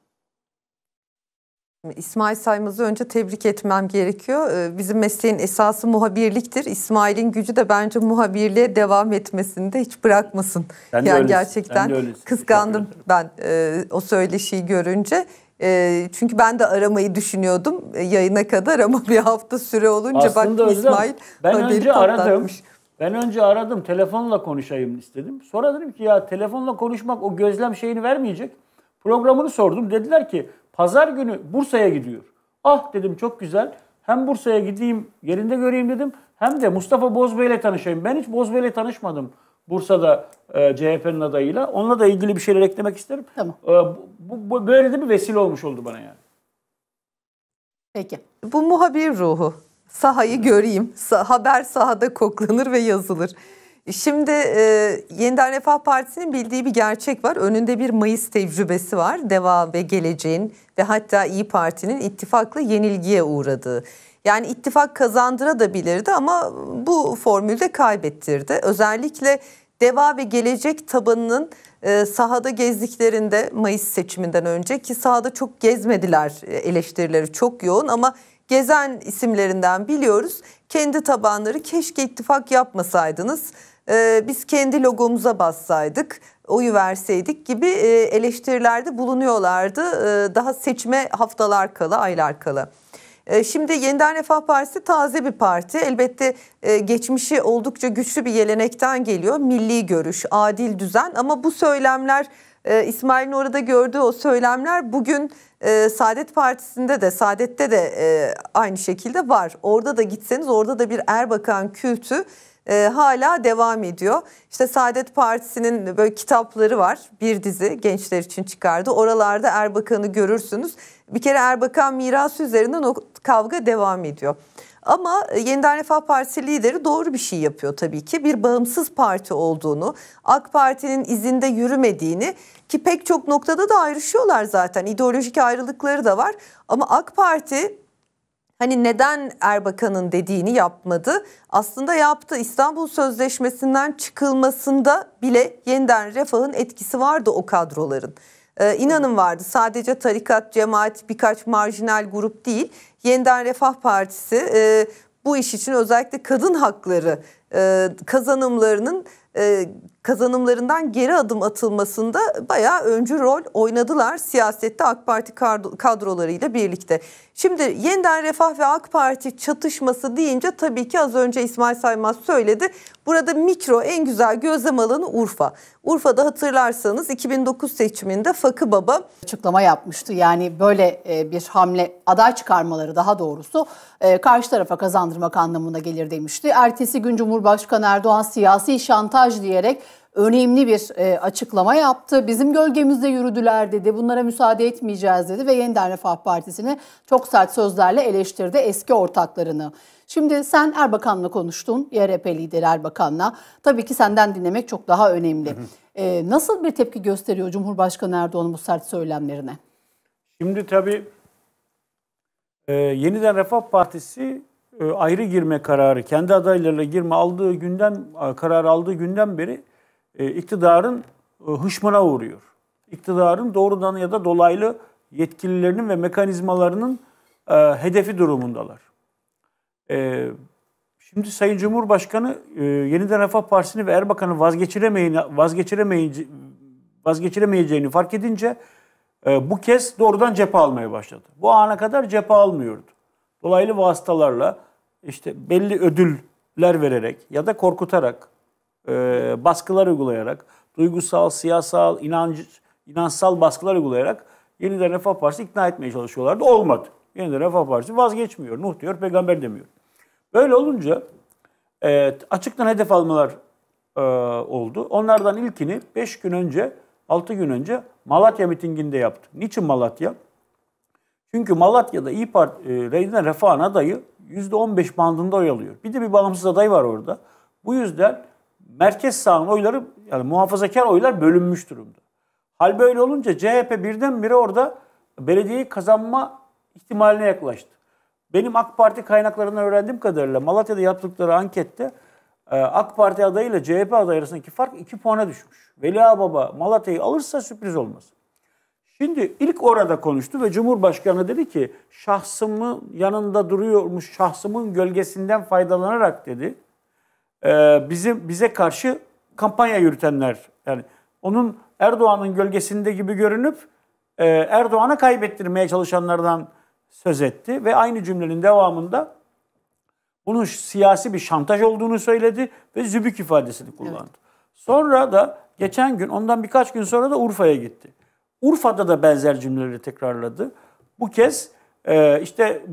İsmail Saymaz'ı önce tebrik etmem gerekiyor. Bizim mesleğin esası muhabirliktir. İsmail'in gücü de bence muhabirliğe devam etmesini de hiç bırakmasın. Ben yani öylesin. gerçekten kıskandım ben o söyleşiyi görünce. Çünkü ben de aramayı düşünüyordum yayına kadar ama bir hafta süre olunca aslında bak İsmail Ben önce aradım telefonla konuşayım istedim. Sonra dedim ki ya telefonla konuşmak o gözlem şeyini vermeyecek. Programını sordum. Dediler ki pazar günü Bursa'ya gidiyor. Ah dedim çok güzel. Hem Bursa'ya gideyim yerinde göreyim dedim. Hem de Mustafa Bozbey ile tanışayım. Ben hiç Bozbey ile tanışmadım. Bursa'da CHP'nin adayıyla. Onunla da ilgili bir şeyler eklemek isterim. Tamam. Bu böyle de bir vesile olmuş oldu bana yani. Peki. Bu muhabir ruhu. Sahayı göreyim. Haber sahada koklanır ve yazılır. Şimdi Yeniden Refah Partisi'nin bildiği bir gerçek var. Önünde bir Mayıs tecrübesi var. DEVA ve Geleceğin ve hatta İYİ Parti'nin ittifakla yenilgiye uğradığı. Yani ittifak kazandırabilirdi ama bu formülde kaybettirdi. Özellikle DEVA ve Gelecek tabanının sahada gezdiklerinde Mayıs seçiminden önce ki sahada çok gezmediler, eleştirileri çok yoğun ama gezen isimlerinden biliyoruz. Kendi tabanları keşke ittifak yapmasaydınız, biz kendi logomuza bassaydık, oyu verseydik gibi eleştirilerde bulunuyorlardı. Daha seçime haftalar kala, aylar kala. Şimdi Yeniden Refah Partisi taze bir parti. Elbette geçmişi oldukça güçlü bir gelenekten geliyor. Milli görüş, adil düzen ama bu söylemler İsmail'in orada gördüğü o söylemler bugün Saadet Partisi'nde de, Saadet'te de aynı şekilde var. Orada da gitseniz orada da bir Erbakan kültü hala devam ediyor. İşte Saadet Partisi'nin böyle kitapları var. Bir dizi gençler için çıkardı. Oralarda Erbakan'ı görürsünüz. Bir kere Erbakan mirası üzerinden o kavga devam ediyor. Ama Yeniden Refah Partisi lideri doğru bir şey yapıyor tabii ki. Bir bağımsız parti olduğunu, AK Parti'nin izinde yürümediğini ki pek çok noktada da ayrışıyorlar zaten. İdeolojik ayrılıkları da var. Ama AK Parti hani neden Erbakan'ın dediğini yapmadı? Aslında yaptı. İstanbul Sözleşmesi'nden çıkılmasında bile Yeniden Refah'ın etkisi vardı o kadroların. İnanın vardı. Sadece tarikat, cemaat, birkaç marjinal grup değil. Yeniden Refah Partisi bu iş için özellikle kadın hakları kazanımlarından geri adım atılmasında bayağı öncü rol oynadılar siyasette AK Parti kadrolarıyla birlikte. Şimdi Yeniden Refah ve AK Parti çatışması deyince tabii ki az önce İsmail Saymaz söyledi. Burada mikro en güzel gözlem alanı Urfa. Urfa'da hatırlarsanız 2009 seçiminde Fakı Baba açıklama yapmıştı. Yani böyle bir hamle, aday çıkarmaları daha doğrusu karşı tarafa kazandırmak anlamına gelir demişti. Ertesi gün Cumhurbaşkanı Erdoğan siyasi şantaj diyerek önemli bir açıklama yaptı. Bizim gölgemizde yürüdüler dedi. Bunlara müsaade etmeyeceğiz dedi ve Yeniden Refah Partisi'ni çok sert sözlerle eleştirdi eski ortaklarını. Şimdi sen Erbakan'la konuştun, YRP lideri Erbakan'la. Tabii ki senden dinlemek çok daha önemli. Nasıl bir tepki gösteriyor Cumhurbaşkanı Erdoğan'ın bu sert söylemlerine? Şimdi tabii Yeniden Refah Partisi ayrı girme kararı, kendi adaylarıyla girme kararı aldığı günden beri iktidarın hışmına uğruyor. İktidarın doğrudan ya da dolaylı yetkililerinin ve mekanizmalarının hedefi durumundalar. Şimdi Sayın Cumhurbaşkanı Yeniden Refah Partisi'ni ve Erbakan'ı vazgeçiremeyeceğini fark edince bu kez doğrudan cephe almaya başladı. Bu ana kadar cephe almıyordu. Dolaylı vasıtalarla işte belli ödüller vererek ya da korkutarak, baskılar uygulayarak, duygusal, siyasal, inançsal baskılar uygulayarak Yeniden Refah Partisi ikna etmeye çalışıyorlardı. Olmadı. Yeniden Refah Partisi vazgeçmiyor. Nuh diyor, peygamber demiyor. Böyle olunca açıktan hedef almalar oldu. Onlardan ilkini 5 gün önce, 6 gün önce Malatya mitinginde yaptı. Niçin Malatya? Çünkü Malatya'da İYİ Parti, Yeniden Refah'ın adayı %15 bandında oy alıyor. Bir de bir bağımsız aday var orada. Bu yüzden merkez sağın oyları, yani muhafazakar oylar bölünmüş durumda. Hal böyle olunca CHP birdenbire orada belediyeyi kazanma ihtimaline yaklaştı. Benim AK Parti kaynaklarından öğrendiğim kadarıyla Malatya'da yaptıkları ankette AK Parti adayıyla CHP adayı arasındaki fark 2 puana düşmüş. Veli Ağababa Malatya'yı alırsa sürpriz olmaz. Şimdi ilk orada konuştu ve Cumhurbaşkanı dedi ki şahsımın yanında duruyormuş, şahsımın gölgesinden faydalanarak dedi. Bize karşı kampanya yürütenler, yani onun Erdoğan'ın gölgesinde gibi görünüp Erdoğan'a kaybettirmeye çalışanlardan söz etti ve aynı cümlenin devamında bunun siyasi bir şantaj olduğunu söyledi ve zübük ifadesini kullandı. Evet. Sonra da geçen gün, ondan birkaç gün sonra da Urfa'ya gitti. Urfa'da da benzer cümleleri tekrarladı. Bu kez işte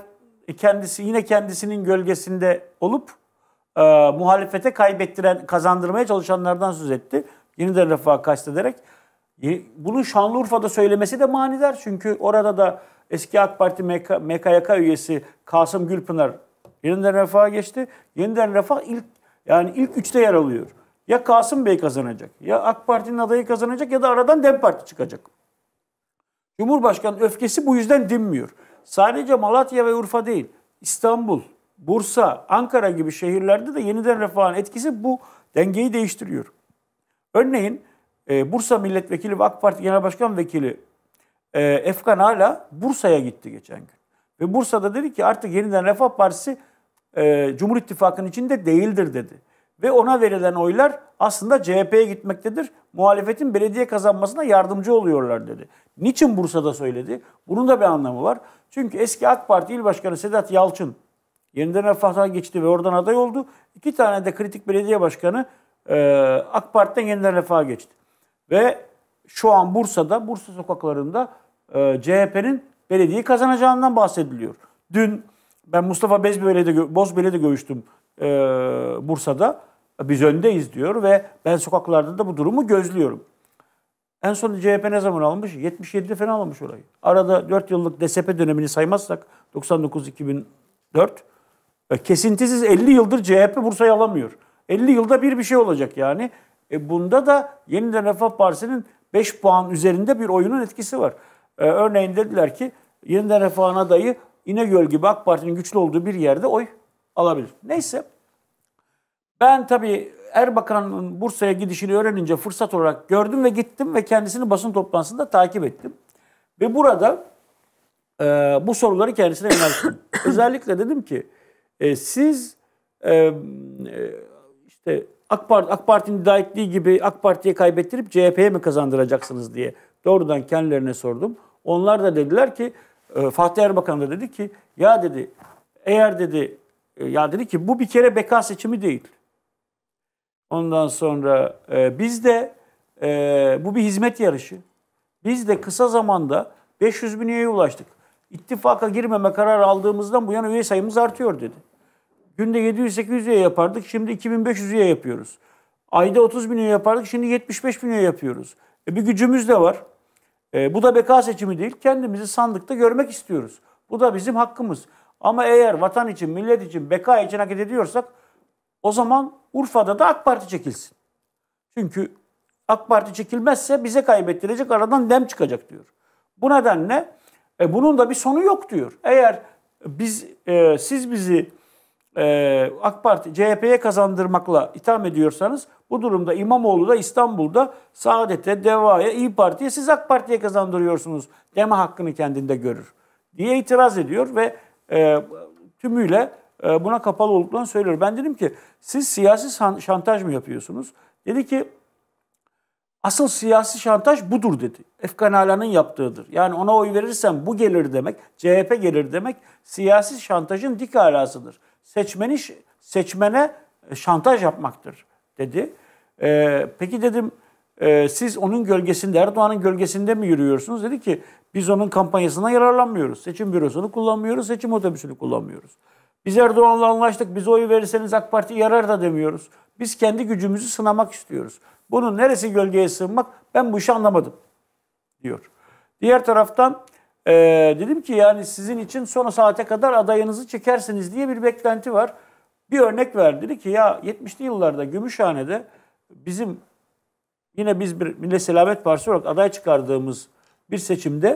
kendisinin gölgesinde olup muhalefete kazandırmaya çalışanlardan söz etti. Yeniden Refah'ı kastederek. Bunu Şanlıurfa'da söylemesi de manidar. Çünkü orada da eski AK Parti MKYK üyesi Kasım Gülpınar Yeniden Refah'a geçti. Yeniden Refah ilk 3'te yer alıyor. Ya Kasım Bey kazanacak, ya AK Parti'nin adayı kazanacak ya da aradan DEM Parti çıkacak. Cumhurbaşkanı öfkesi bu yüzden dinmiyor. Sadece Malatya ve Urfa değil, İstanbul, Bursa, Ankara gibi şehirlerde de Yeniden Refah'ın etkisi bu dengeyi değiştiriyor. Örneğin Bursa Milletvekili ve AK Parti Genel Başkan Vekili Efkan Ala Bursa'ya gitti geçen gün. Ve Bursa'da dedi ki artık Yeniden Refah Partisi Cumhur İttifakı'nın içinde değildir dedi. Ve ona verilen oylar aslında CHP'ye gitmektedir. Muhalefetin belediye kazanmasına yardımcı oluyorlar dedi. Niçin Bursa'da söyledi? Bunun da bir anlamı var. Çünkü eski AK Parti İl Başkanı Sedat Yalçın Yeniden Refah'a geçti ve oradan aday oldu. 2 tane de kritik belediye başkanı AK Parti'den Yeniden Refah'a geçti. Ve şu an Bursa'da, Bursa sokaklarında CHP'nin belediyeyi kazanacağından bahsediliyor. Dün ben Mustafa Bozbey'le de görüştüm Bursa'da. Biz öndeyiz diyor ve ben sokaklarda da bu durumu gözlüyorum. En son CHP ne zaman almış? 77'de falan almış orayı. Arada 4 yıllık DSP dönemini saymazsak 99-2004 kesintisiz 50 yıldır CHP Bursa'yı alamıyor. 50 yılda bir şey olacak yani. Bunda da Yeniden Refah Partisi'nin 5 puan üzerinde bir oyunun etkisi var. Örneğin dediler ki Yeniden Refah'ın adayı İnegöl gibi AK Parti'nin güçlü olduğu bir yerde oy alabilir. Neyse. Ben tabii Erbakan'ın Bursa'ya gidişini öğrenince fırsat olarak gördüm ve gittim ve kendisini basın toplantısında takip ettim. Ve burada bu soruları kendisine yönelttim. Özellikle dedim ki siz işte AK Parti'nin iddia ettiği gibi AK Parti'ye kaybettirip CHP'ye mi kazandıracaksınız diye doğrudan kendilerine sordum. Onlar da dediler ki Fatih Erbakan da dedi ki ya dedi eğer dedi dedi ki bu bir kere beka seçimi değil. Ondan sonra biz de bu bir hizmet yarışı. Biz de kısa zamanda 500 bin üyeye ulaştık. İttifaka girmeme kararı aldığımızdan bu yana üye sayımız artıyor dedi. Günde 700-800 üye yapardık. Şimdi 2500 üye yapıyoruz. Ayda 30 bin üye yapardık. Şimdi 75 bin üye yapıyoruz. Bir gücümüz de var. Bu da beka seçimi değil. Kendimizi sandıkta görmek istiyoruz. Bu da bizim hakkımız. Ama eğer vatan için, millet için, beka için hareket ediyorsak o zaman Urfa'da da AK Parti çekilsin. Çünkü AK Parti çekilmezse bize kaybettirecek, aradan DEM çıkacak diyor. Bu nedenle bunun da bir sonu yok diyor. Eğer siz bizi AK Parti, CHP'ye kazandırmakla itham ediyorsanız bu durumda İmamoğlu da İstanbul'da Saadet'e, DEVA'ya, İYİ Parti'ye siz AK Parti'ye kazandırıyorsunuz deme hakkını kendinde görür diye itiraz ediyor ve tümüyle buna kapalı olduklarını söylüyor. Ben dedim ki siz siyasi şantaj mı yapıyorsunuz? Dedi ki asıl siyasi şantaj budur dedi. Efkan Ala'nın yaptığıdır. Yani ona oy verirsem bu gelir demek, CHP gelir demek siyasi şantajın dik alasıdır. Seçmene şantaj yapmaktır dedi. Peki dedim siz onun gölgesinde, Erdoğan'ın gölgesinde mi yürüyorsunuz? Dedi ki biz onun kampanyasına yararlanmıyoruz. Seçim bürosunu kullanmıyoruz, seçim otobüsünü kullanmıyoruz. Biz Erdoğan'la anlaştık, bize oy verirseniz AK Parti yarar da demiyoruz. Biz kendi gücümüzü sınamak istiyoruz. Bunun neresi gölgeye sığınmak? Ben bu işi anlamadım diyor. Diğer taraftan dedim ki yani sizin için son saate kadar adayınızı çekersiniz diye bir beklenti var. bir örnek verdi. Dedi ki ya 70'li yıllarda Gümüşhane'de bizim yine biz bir Millet Selamet Partisi olarak aday çıkardığımız bir seçimde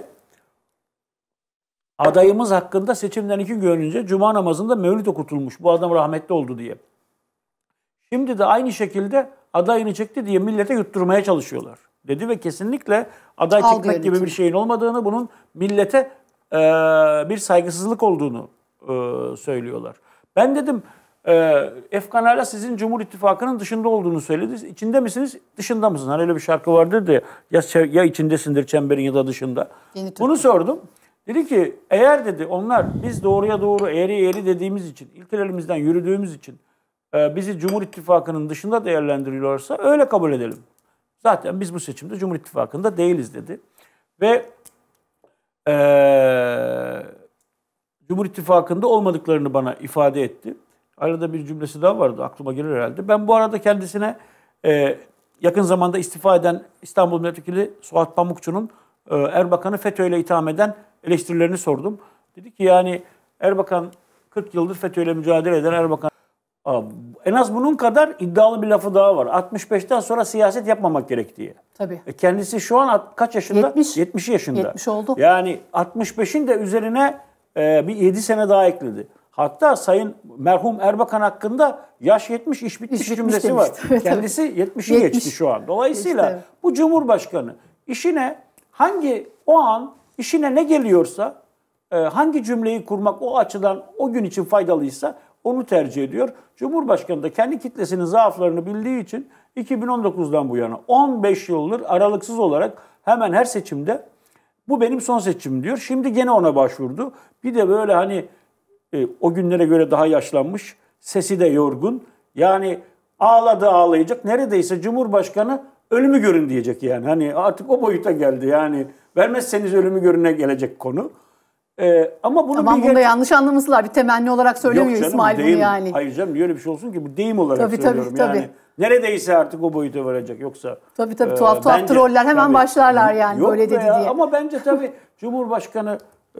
adayımız hakkında seçimden 2 gün önce Cuma namazında mevlüt okutulmuş. Bu adam rahmetli oldu diye. Şimdi de aynı şekilde adayını çekti diye millete yutturmaya çalışıyorlar. Dedi ve kesinlikle aday çekmek gibi bir şeyin olmadığını, bunun millete bir saygısızlık olduğunu söylüyorlar. Ben dedim Efkan hala sizin Cumhur İttifakı'nın dışında olduğunu söyledi. İçinde misiniz, dışında mısınız? Hani öyle bir şarkı vardır da ya içindesindir çemberin ya da dışında. Bunu sordum. Dedi ki eğer dedi onlar biz doğruya doğru eğri eğri dediğimiz için, ilkelerimizden yürüdüğümüz için bizi Cumhur İttifakı'nın dışında değerlendiriyorlarsa öyle kabul edelim. Zaten biz bu seçimde Cumhur İttifakı'nda değiliz dedi. Ve Cumhur İttifakı'nda olmadıklarını bana ifade etti. Arada bir cümlesi daha vardı, aklıma gelir herhalde. Ben bu arada kendisine yakın zamanda istifa eden İstanbul Milletvekili Suat Pamukçu'nun Erbakan'ı FETÖ'yle itham eden eleştirilerini sordum. Dedi ki yani Erbakan 40 yıldır FETÖ'yle mücadele eden Erbakan en az bunun kadar iddialı bir lafı daha var. 65'ten sonra siyaset yapmamak gerek diye. Tabii. Kendisi şu an kaç yaşında? 70 yaşında. 70 oldu. Yani 65'in de üzerine bir 7 sene daha ekledi. Hatta Sayın merhum Erbakan hakkında yaş 70 iş bitmiş cümlesi var. Evet, kendisi 70'i geçti şu an. Dolayısıyla geçti. Bu Cumhurbaşkanı işine o an işine ne geliyorsa hangi cümleyi kurmak o açıdan o gün için faydalıysa onu tercih ediyor. Cumhurbaşkanı da kendi kitlesinin zaaflarını bildiği için 2019'dan bu yana 15 yıldır aralıksız olarak hemen her seçimde bu benim son seçimim diyor. Şimdi gene ona başvurdu. Bir de böyle hani o günlere göre daha yaşlanmış, sesi de yorgun. Yani ağladı ağlayacak. Neredeyse Cumhurbaşkanı ölümü görün diyecek yani. Hani artık o boyuta geldi yani. Vermezseniz ölümü görüne gelecek konu. Ama bunu bunda yanlış anlamışlar. Bir temenni olarak söylemiyor canım, İsmail bunu yani. Hayır canım niye öyle bir şey olsun ki? Bu deyim olarak söylüyorum tabii. Yani. Neredeyse artık o boyuta varacak yoksa. Tabii tuhaf troller hemen başlarlar yani yok böyle dedi ya, diye. Ama bence tabii Cumhurbaşkanı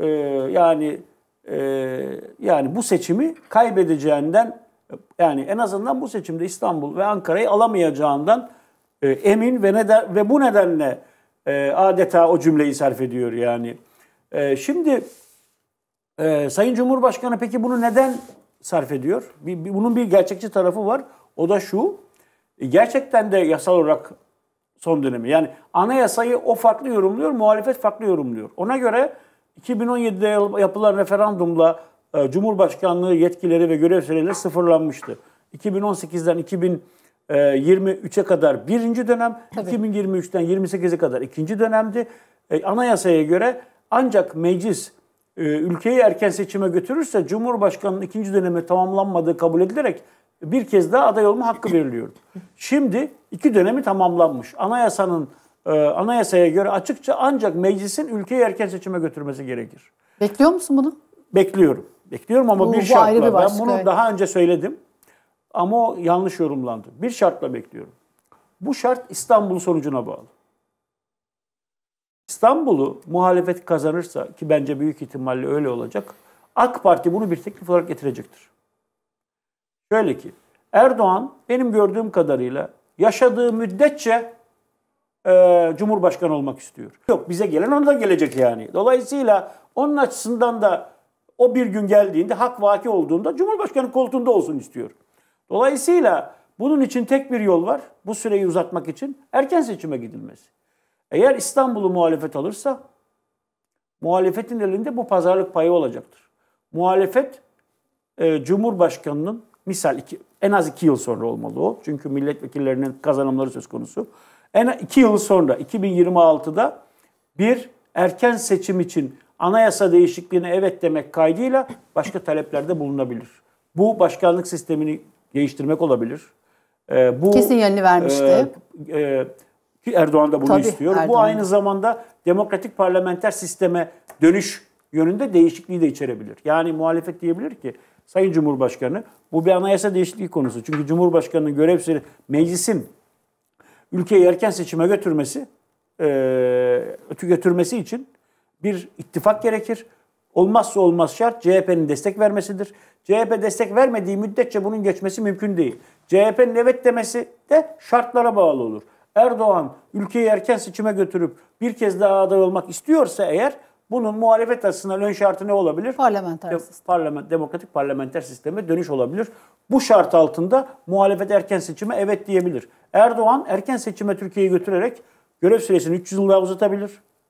yani bu seçimi kaybedeceğinden yani en azından bu seçimde İstanbul ve Ankara'yı alamayacağından emin ve bu nedenle adeta o cümleyi sarf ediyor yani. Şimdi Sayın Cumhurbaşkanı peki bunu neden sarf ediyor? Bunun bir gerçekçi tarafı var. O da şu. Gerçekten de yasal olarak son dönemi. Yani anayasayı o farklı yorumluyor, muhalefet farklı yorumluyor. Ona göre 2017'de yapılan referandumla Cumhurbaşkanlığı yetkileri ve görev süreleri sıfırlanmıştı. 2018'den 2023'e kadar birinci dönem, tabii. 2023'ten 28'e kadar ikinci dönemdi. Anayasaya göre ancak meclis ülkeyi erken seçime götürürse Cumhurbaşkanı'nın ikinci dönemi tamamlanmadığı kabul edilerek bir kez daha aday olma hakkı veriliyor. Şimdi 2 dönemi tamamlanmış. Anayasaya göre açıkça ancak meclisin ülkeyi erken seçime götürmesi gerekir. Bekliyor musun bunu? Bekliyorum. Bekliyorum ama bir şartla. Ben bunu daha önce söyledim. Ama o yanlış yorumlandı. Bir şartla bekliyorum. Bu şart İstanbul sonucuna bağlı. İstanbul'u muhalefet kazanırsa ki bence büyük ihtimalle öyle olacak. AK Parti bunu bir teklif olarak getirecektir. Şöyle ki Erdoğan benim gördüğüm kadarıyla yaşadığı müddetçe Cumhurbaşkanı olmak istiyor. Yok bize gelen ona da gelecek yani. Dolayısıyla onun açısından da o bir gün geldiğinde hak vaki olduğunda Cumhurbaşkanı koltuğunda olsun istiyor. Dolayısıyla bunun için tek bir yol var. Bu süreyi uzatmak için erken seçime gidilmesi. Eğer İstanbul'u muhalefet alırsa muhalefetin elinde bu pazarlık payı olacaktır. Muhalefet Cumhurbaşkanı'nın misal en az 2 yıl sonra olmalı o. Çünkü milletvekillerinin kazanımları söz konusu. En 2 yıl sonra 2026'da bir erken seçim için anayasa değişikliğine evet demek kaydıyla başka taleplerde bulunabilir. Bu başkanlık sistemini değiştirmek olabilir. Bu kesin yönünü vermişti. Erdoğan da bunu istiyor. Erdoğan. Bu aynı zamanda demokratik parlamenter sisteme dönüş yönünde değişikliği de içerebilir. Yani muhalefet diyebilir ki Sayın Cumhurbaşkanı bu bir anayasa değişikliği konusu. Çünkü Cumhurbaşkanı'nın görev süresi meclisin ülkeyi erken seçime götürmesi için bir ittifak gerekir. olmazsa olmaz şart CHP'nin destek vermesidir. CHP destek vermediği müddetçe bunun geçmesi mümkün değil. CHP'nin evet demesi de şartlara bağlı olur. Erdoğan ülkeyi erken seçime götürüp bir kez daha aday olmak istiyorsa eğer bunun muhalefet açısından ön şartı ne olabilir? Parlamenter sistem. Demokratik parlamenter sisteme dönüş olabilir. Bu şart altında muhalefet erken seçime evet diyebilir. Erdoğan erken seçime Türkiye'yi götürerek görev süresini 300 yıl daha uzatabilir.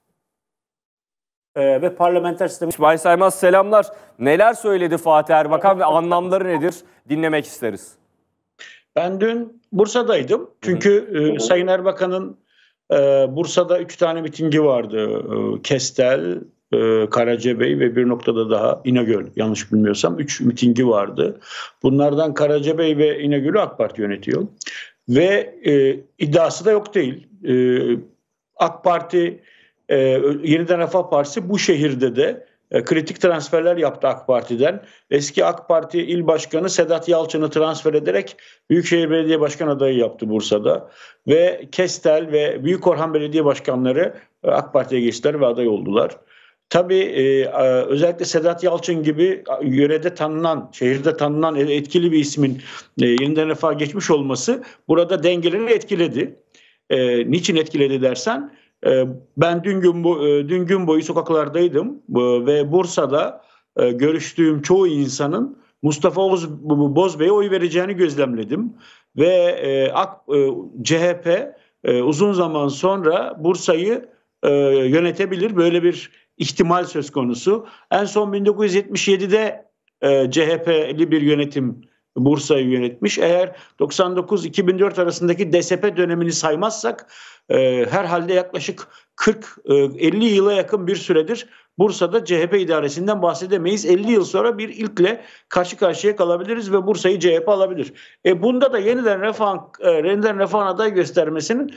Ve parlamenter sistemi... İsmail Saymaz selamlar. Neler söyledi Fatih Erbakan ve anlamları nedir? Dinlemek isteriz. Ben dün Bursa'daydım. Çünkü Sayın Erbakan'ın Bursa'da 3 tane mitingi vardı. Kestel, Karacabey ve bir noktada daha İnegöl, yanlış bilmiyorsam 3 mitingi vardı. Bunlardan Karacabey ve İnegöl'ü AK Parti yönetiyor. Ve iddiası da yok değil. AK Parti, Yeniden Refah Partisi bu şehirde de kritik transferler yaptı AK Parti'den. Eski AK Parti İl Başkanı Sedat Yalçın'ı transfer ederek Büyükşehir Belediye Başkan adayı yaptı Bursa'da. Ve Kestel ve Büyükorhan Belediye Başkanları AK Parti'ye geçtiler ve aday oldular. Tabii özellikle Sedat Yalçın gibi yörede tanınan, şehirde tanınan etkili bir ismin Yeniden Refah'a geçmiş olması burada dengeleri etkiledi. Niçin etkiledi dersen, ben dün gün boyu sokaklardaydım ve Bursa'da görüştüğüm çoğu insanın Mustafa Bozbey'e oy vereceğini gözlemledim. Ve CHP uzun zaman sonra Bursa'yı yönetebilir, böyle bir ihtimal söz konusu. En son 1977'de CHP'li bir yönetim Bursa'yı yönetmiş. Eğer 99-2004 arasındaki DSP dönemini saymazsak herhalde yaklaşık 40-50 yıla yakın bir süredir Bursa'da CHP idaresinden bahsedemeyiz. 50 yıl sonra bir ilkle karşı karşıya kalabiliriz ve Bursa'yı CHP alabilir. Bunda da Yeniden Refah'ın aday göstermesinin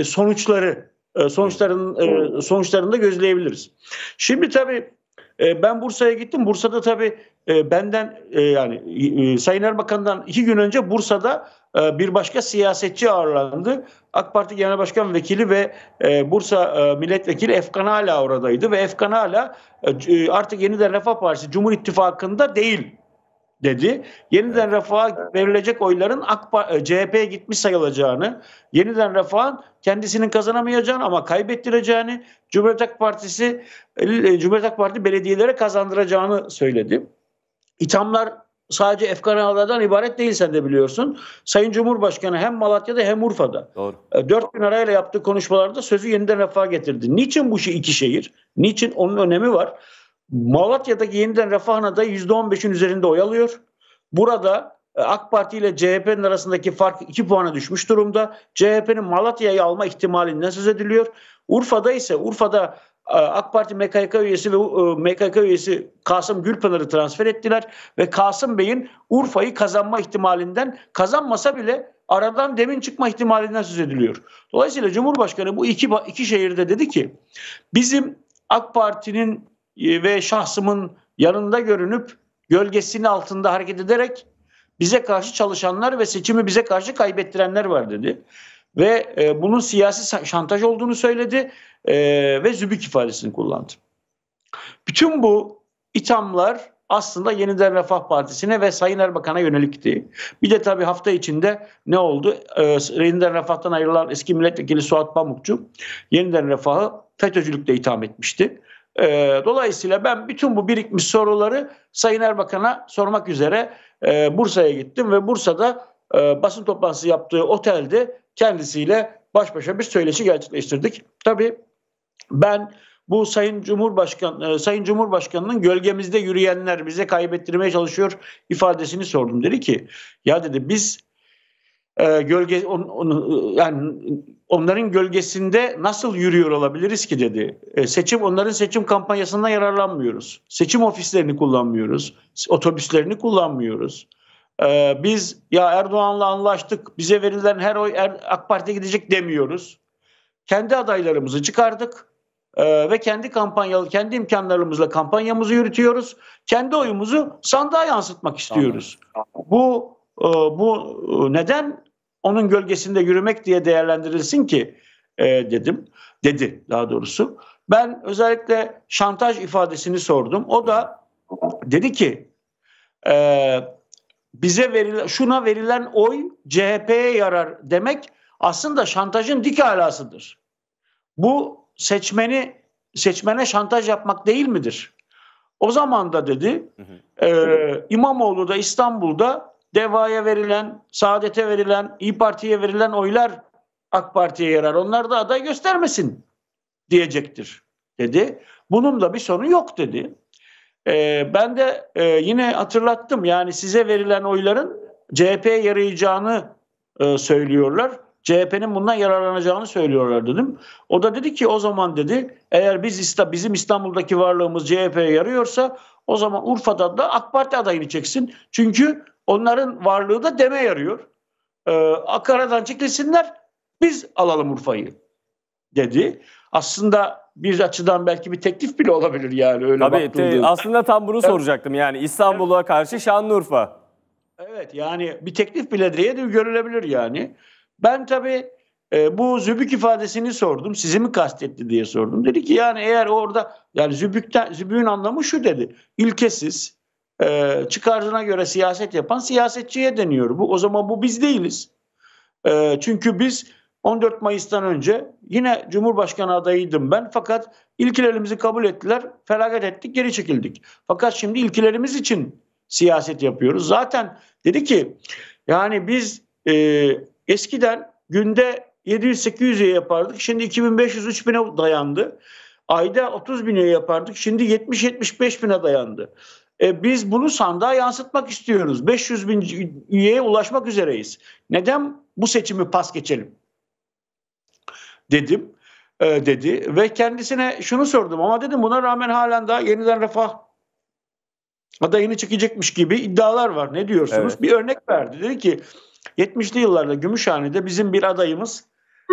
sonuçlarını da gözleyebiliriz. Şimdi tabii ben Bursa'ya gittim. Bursa'da tabii benden Sayın Erbakan'dan 2 gün önce Bursa'da bir başka siyasetçi ağırlandı. AK Parti Genel Başkan Vekili ve Bursa Milletvekili Efkan Ala oradaydı ve Efkan Ala artık Yeniden Refah Partisi Cumhur İttifakı'nda değil dedi. Yeniden Refah'a verilecek oyların CHP'ye gitmiş sayılacağını, Yeniden Refah'ın kendisinin kazanamayacağını ama kaybettireceğini, Cumhuriyet Halk Partisi belediyelere kazandıracağını söyledi. İthamlar sadece Efkan Ağa'dan ibaret değil, sen de biliyorsun. Sayın Cumhurbaşkanı hem Malatya'da hem Urfa'da 4 gün arayla yaptığı konuşmalarda sözü Yeniden Refah'a getirdi. Niçin bu iki şehir? Niçin? Onun önemi var. Malatya'daki Yeniden Refah'ın adayı %15'in üzerinde oy alıyor. Burada AK Parti ile CHP'nin arasındaki fark 2 puana düşmüş durumda. CHP'nin Malatya'yı alma ihtimalinden söz ediliyor. Urfa'da AK Parti MKK üyesi Kasım Gülpınar'ı transfer ettiler ve Kasım Bey'in Urfa'yı kazanma ihtimalinden, kazanmasa bile aradan demin çıkma ihtimalinden söz ediliyor. Dolayısıyla Cumhurbaşkanı bu iki şehirde dedi ki, bizim AK Parti'nin ve şahsımın yanında görünüp gölgesinin altında hareket ederek bize karşı çalışanlar ve seçimi bize karşı kaybettirenler var dedi. Ve bunun siyasi şantaj olduğunu söyledi ve zübük ifadesini kullandı. Bütün bu ithamlar aslında Yeniden Refah Partisi'ne ve Sayın Erbakan'a yönelikti. Bir de tabii hafta içinde ne oldu? Yeniden Refah'tan ayrılan eski milletvekili Suat Pamukçu Yeniden Refah'ı FETÖ'cülükle itham etmişti. Dolayısıyla ben bütün bu birikmiş soruları Sayın Erbakan'a sormak üzere Bursa'ya gittim ve Bursa'da basın toplantısı yaptığı otelde kendisiyle baş başa bir söyleşi gerçekleştirdik. Tabii ben bu Sayın Cumhurbaşkanı'nın gölgemizde yürüyenler bize kaybettirmeye çalışıyor ifadesini sordum. Dedi ki, ya dedi, biz onların gölgesinde nasıl yürüyor olabiliriz ki dedi. Onların seçim kampanyasından yararlanmıyoruz. Seçim ofislerini kullanmıyoruz. Otobüslerini kullanmıyoruz. Biz ya Erdoğan'la anlaştık, bize verilen her oy AK Parti'ye gidecek demiyoruz. Kendi adaylarımızı çıkardık ve kendi imkanlarımızla kampanyamızı yürütüyoruz. Kendi oyumuzu sandığa yansıtmak istiyoruz. Bu neden onun gölgesinde yürümek diye değerlendirilsin ki dedi daha doğrusu. Ben özellikle şantaj ifadesini sordum. O da dedi ki şuna verilen oy CHP'ye yarar demek aslında şantajın dik alasıdır. Bu seçmene şantaj yapmak değil midir? O zaman da dedi İmamoğlu da İstanbul'da DEVA'ya verilen, Saadet'e verilen, İYİ Parti'ye verilen oylar AK Parti'ye yarar. Onlar da aday göstermesin diyecektir dedi. Bunun da bir sorun yok dedi. Ben de yine hatırlattım. Yani size verilen oyların CHP'ye yarayacağını söylüyorlar. CHP'nin bundan yararlanacağını söylüyorlar dedim. O da dedi ki o zaman dedi eğer bizim İstanbul'daki varlığımız CHP'ye yarıyorsa o zaman Urfa'da da AK Parti adayını çeksin. Çünkü onların varlığı da DEM'e yarıyor. Ankara'dan çekilsinler biz alalım Urfa'yı dedi. Aslında bir açıdan belki bir teklif bile olabilir yani öyle Tabii aslında tam bunu soracaktım. Yani İstanbul'a karşı Şanlıurfa. Evet yani bir teklif bile diye de görülebilir yani. Ben tabii bu Zübük ifadesini sordum. Sizi mi kastetti diye sordum. Dedi ki yani eğer orada yani Zübük'ün anlamı şu dedi. İlkesiz, çıkarına göre siyaset yapan siyasetçiye deniyor. O zaman bu biz değiliz. Çünkü biz 14 Mayıs'tan önce yine Cumhurbaşkanı adayıydım ben. Fakat ilkelerimizi kabul ettiler, feragat ettik, geri çekildik. Fakat şimdi ilkelerimiz için siyaset yapıyoruz. Zaten dedi ki yani biz eskiden günde 700-800'e yapardık. Şimdi 2500-3000'e dayandı. Ayda 30 bine yapardık. Şimdi 70-75 bine dayandı. Biz bunu sandığa yansıtmak istiyoruz. 500 bin üyeye ulaşmak üzereyiz. Neden bu seçimi pas geçelim? Dedim. Dedi. Ve kendisine şunu sordum. Ama dedim buna rağmen halen daha Yeniden Refah adayını çekecekmiş gibi iddialar var. Ne diyorsunuz? Evet. Bir örnek verdi. Dedi ki 70'li yıllarda Gümüşhane'de bizim bir adayımız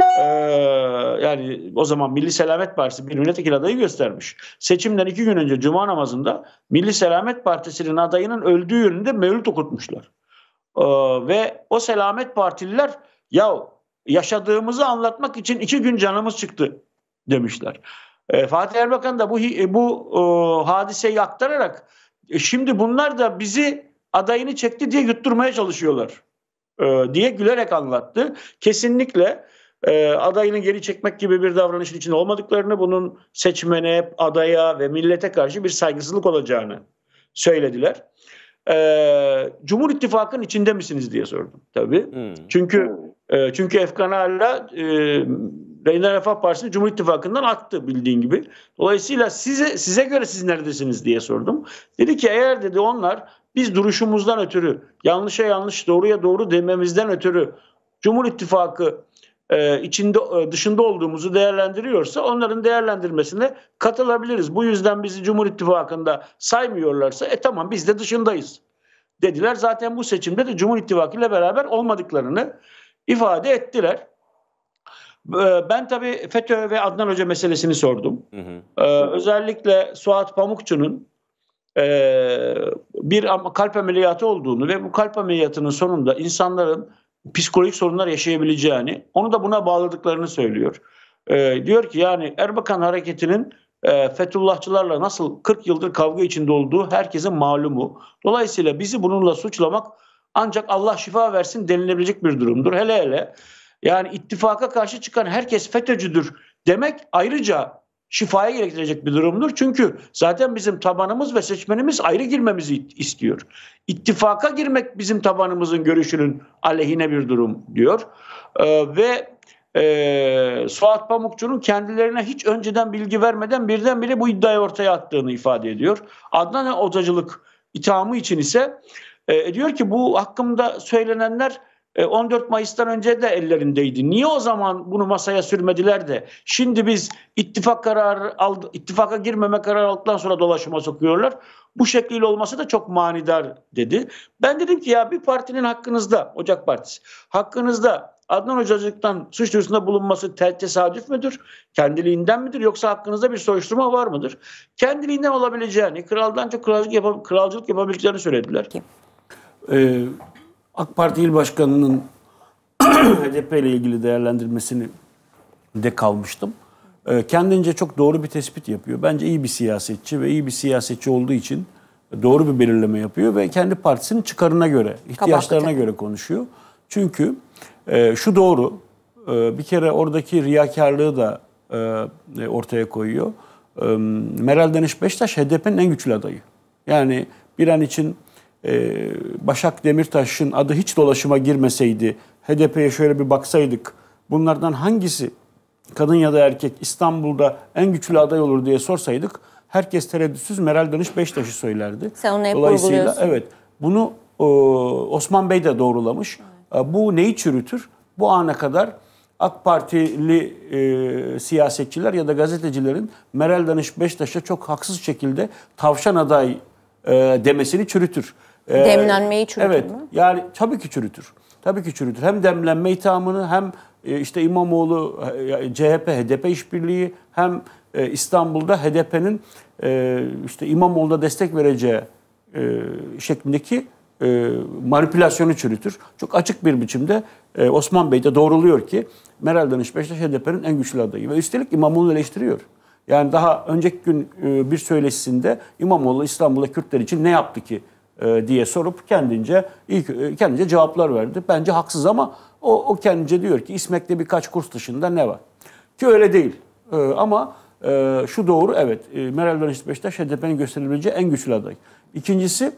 yani o zaman Milli Selamet Partisi bir milletvekili adayı göstermiş. Seçimden 2 gün önce Cuma namazında Milli Selamet Partisi'nin adayının öldüğü yönünde mevlüt okutmuşlar. Ve o Selamet Partililer yaşadığımızı anlatmak için 2 gün canımız çıktı demişler. Fatih Erbakan da bu hadiseyi aktararak şimdi bunlar da bizi adayını çekti diye yutturmaya çalışıyorlar diye gülerek anlattı. Kesinlikle adayını geri çekmek gibi bir davranışın içinde olmadıklarını, bunun seçmene, adaya ve millete karşı bir saygısızlık olacağını söylediler. Cumhur İttifakı'nın içinde misiniz diye sordum tabii. Çünkü Efkan Ala Yeniden Refah Partisi'ni Cumhur İttifakı'ndan attı bildiğin gibi. Dolayısıyla size göre siz neredesiniz diye sordum. Dedi ki eğer dedi onlar biz duruşumuzdan ötürü, yanlışa yanlış, doğruya doğru dememizden ötürü Cumhur İttifakı dışında olduğumuzu değerlendiriyorsa onların değerlendirmesine katılabiliriz. Bu yüzden bizi Cumhur İttifakı'nda saymıyorlarsa tamam biz de dışındayız dediler. Zaten bu seçimde de Cumhur İttifakı ile beraber olmadıklarını ifade ettiler. Ben tabii FETÖ ve Adnan Hoca meselesini sordum. Özellikle Suat Pamukçu'nun bir kalp ameliyatı olduğunu ve bu kalp ameliyatının sonunda insanların psikolojik sorunlar yaşayabileceğini, onu da buna bağladıklarını söylüyor. Diyor ki yani Erbakan hareketinin Fethullahçılarla nasıl 40 yıldır kavga içinde olduğu herkesin malumu. Dolayısıyla bizi bununla suçlamak ancak Allah şifa versin denilebilecek bir durumdur. Hele hele yani ittifaka karşı çıkan herkes FETÖ'cüdür demek ayrıca şifaya gerektirecek bir durumdur. Çünkü zaten bizim tabanımız ve seçmenimiz ayrı girmemizi istiyor. İttifaka girmek bizim tabanımızın görüşünün aleyhine bir durum diyor. Ve Suat Pamukçu'nun kendilerine hiç önceden bilgi vermeden birdenbire bu iddiayı ortaya attığını ifade ediyor. Adnan Hocacılık ithamı için ise diyor ki bu hakkımda söylenenler 14 Mayıs'tan önce de ellerindeydi. Niye o zaman bunu masaya sürmediler de şimdi biz ittifaka girmeme kararı aldıktan sonra dolaşıma sokuyorlar. Bu şekliyle olması da çok manidar dedi. Ben dedim ki ya bir partinin hakkınızda, Ocak Partisi, hakkınızda Adnan Hocacılık'tan suç duyurusunda bulunması tesadüf müdür? Kendiliğinden midir? Yoksa hakkınızda bir soruşturma var mıdır? Kendiliğinden olabileceğini, kraldan çok kralcılık yapabileceklerini söylediler. AK Parti İl Başkanı'nın HDP ile ilgili değerlendirmesini de kalmıştım. kendince çok doğru bir tespit yapıyor. Bence iyi bir siyasetçi ve iyi bir siyasetçi olduğu için doğru bir belirleme yapıyor ve kendi partisinin çıkarına göre, ihtiyaçlarına göre konuşuyor. Çünkü şu doğru, bir kere oradaki riyakarlığı da ortaya koyuyor. Meral Danış Beştaş HDP'nin en güçlü adayı. Yani bir an için Başak Demirtaş'ın adı hiç dolaşıma girmeseydi, HDP'ye şöyle bir baksaydık, bunlardan hangisi kadın ya da erkek İstanbul'da en güçlü aday olur diye sorsaydık, herkes tereddütsüz Meral Danış Beştaş'ı söylerdi. Sen onu hep Dolayısıyla vurguluyorsun. evet, bunu Osman Bey de doğrulamış. Bu neyi çürütür? Bu ana kadar AK Partili siyasetçiler ya da gazetecilerin Meral Danış Beştaş'a çok haksız şekilde tavşan aday demesini çürütür. Demlenmeyi çürütür evet, mü? Yani tabii ki çürütür. Tabii ki çürütür. Hem demlenme ithamını hem işte İmamoğlu, CHP, HDP işbirliği hem İstanbul'da HDP'nin işte İmamoğlu'na destek vereceği şeklindeki manipülasyonu çürütür. Çok açık bir biçimde Osman Bey de doğruluyor ki Meral Danış Beştaş HDP'nin en güçlü adayı. Ve üstelik İmamoğlu'nu eleştiriyor. Yani daha önceki gün bir söyleşisinde İmamoğlu İstanbul'da Kürtler için ne yaptı ki diye sorup kendince cevaplar verdi. Bence haksız ama o kendince diyor ki İSMEK'te birkaç kurs dışında ne var? Ki öyle değil. Ama şu doğru, evet, Meral Danış Beştaş HDP'nin gösterebileceği en güçlü aday. İkincisi,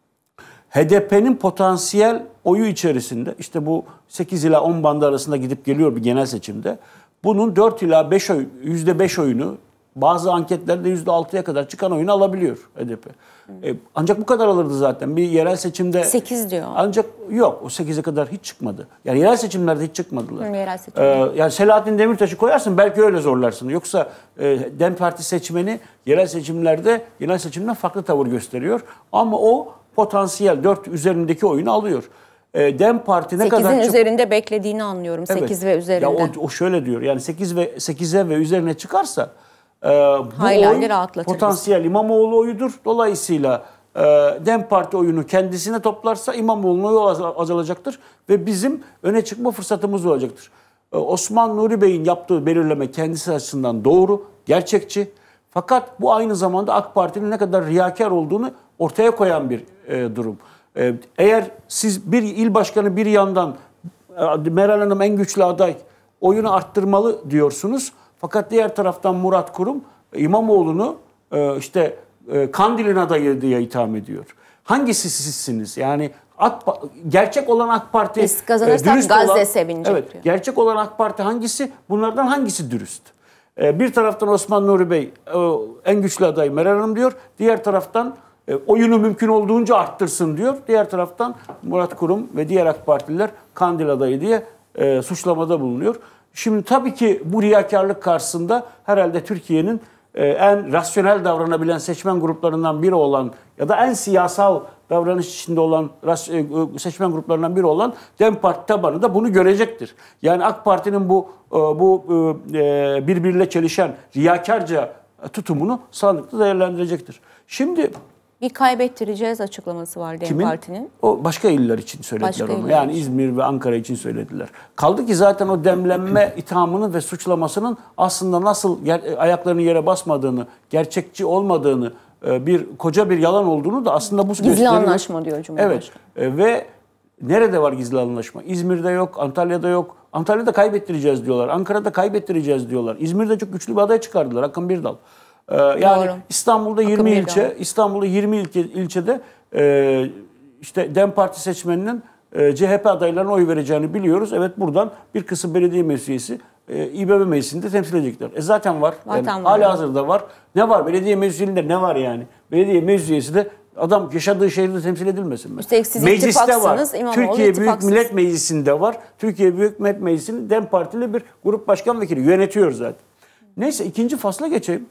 HDP'nin potansiyel oyu içerisinde, işte bu 8 ila 10 bandı arasında gidip geliyor bir genel seçimde. Bunun 4 ila 5 oy, %5 oyunu, bazı anketlerde %6'ya kadar çıkan oyunu alabiliyor HDP. Ancak bu kadar alırdı zaten. Bir yerel seçimde... 8 diyor. Ancak yok, o 8'e kadar hiç çıkmadı. Yani yerel seçimlerde hiç çıkmadılar. Yerel seçimler. Yani Selahattin Demirtaş'ı koyarsın, belki öyle zorlarsın. Yoksa DEM Parti seçmeni yerel seçimlerde genel seçimden farklı tavır gösteriyor. Ama o potansiyel 4 üzerindeki oyunu alıyor. DEM Parti ne kadar... 8'in üzerinde beklediğini anlıyorum. Evet. 8 ve üzerinde. Ya o şöyle diyor, yani 8'e ve üzerine çıkarsa bu Hayalini oy rahatlatır potansiyel İmamoğlu oyudur. Dolayısıyla DEM Parti oyunu kendisine toplarsa İmamoğlu'nun oyu azalacaktır ve bizim öne çıkma fırsatımız olacaktır. Osman Nuri Bey'in yaptığı belirleme kendisi açısından doğru, gerçekçi. Fakat bu aynı zamanda AK Parti'nin ne kadar riyakar olduğunu ortaya koyan bir durum. Eğer siz bir il başkanı bir yandan Meral Hanım en güçlü aday, oyunu arttırmalı diyorsunuz. Fakat diğer taraftan Murat Kurum İmamoğlu'nu işte Kandil'in adayı diye itham ediyor. Hangisi sizsiniz? Yani gerçek olan AK Parti biz kazanırsak Gazze sevinecek evet, diyor. Gerçek olan AK Parti hangisi? Bunlardan hangisi dürüst? Bir taraftan Osman Nuri Bey en güçlü aday Meral Hanım diyor. Diğer taraftan oyunu mümkün olduğunca arttırsın diyor. Diğer taraftan Murat Kurum ve diğer AK Partililer Kandil adayı diye suçlamada bulunuyor. Şimdi tabii ki bu riyakarlık karşısında herhalde Türkiye'nin en rasyonel davranabilen seçmen gruplarından biri olan ya da en siyasal davranış içinde olan seçmen gruplarından biri olan DEM Parti tabanı da bunu görecektir. Yani AK Parti'nin bu birbiriyle çelişen riyakarca tutumunu sandıkta değerlendirecektir. Şimdi bir kaybettireceğiz açıklaması var DEM Parti'nin. O başka iller için söylediler onu. Yani İzmir ve Ankara için söylediler. Kaldı ki zaten o demlenme ithamını ve suçlamasının aslında nasıl ayaklarının yere basmadığını, gerçekçi olmadığını, koca bir yalan olduğunu da aslında bu gösteriyor. Gizli anlaşma diyor Cumhurbaşkanı. Evet. Ve nerede var gizli anlaşma? İzmir'de yok, Antalya'da yok. Antalya'da kaybettireceğiz diyorlar. Ankara'da kaybettireceğiz diyorlar. İzmir'de çok güçlü bir aday çıkardılar. Akın Birdal. Yani doğru. İstanbul'da 20 ilçede işte DEM Parti seçmeninin CHP adaylarına oy vereceğini biliyoruz. Evet, buradan bir kısım belediye meclisi İBB meclisinde temsil edecekler. Zaten var. Halihazırda var. Ne var? Belediye meclisinde ne var yani? Belediye meclisi de adam yaşadığı şehirde temsil edilmesin mi? Mecliste var. Türkiye Büyük Millet Meclisi'nde var. Türkiye Büyük Millet Meclisi'nin DEM Partili bir grup başkan vekili yönetiyor zaten. Neyse, ikinci fasla geçeyim.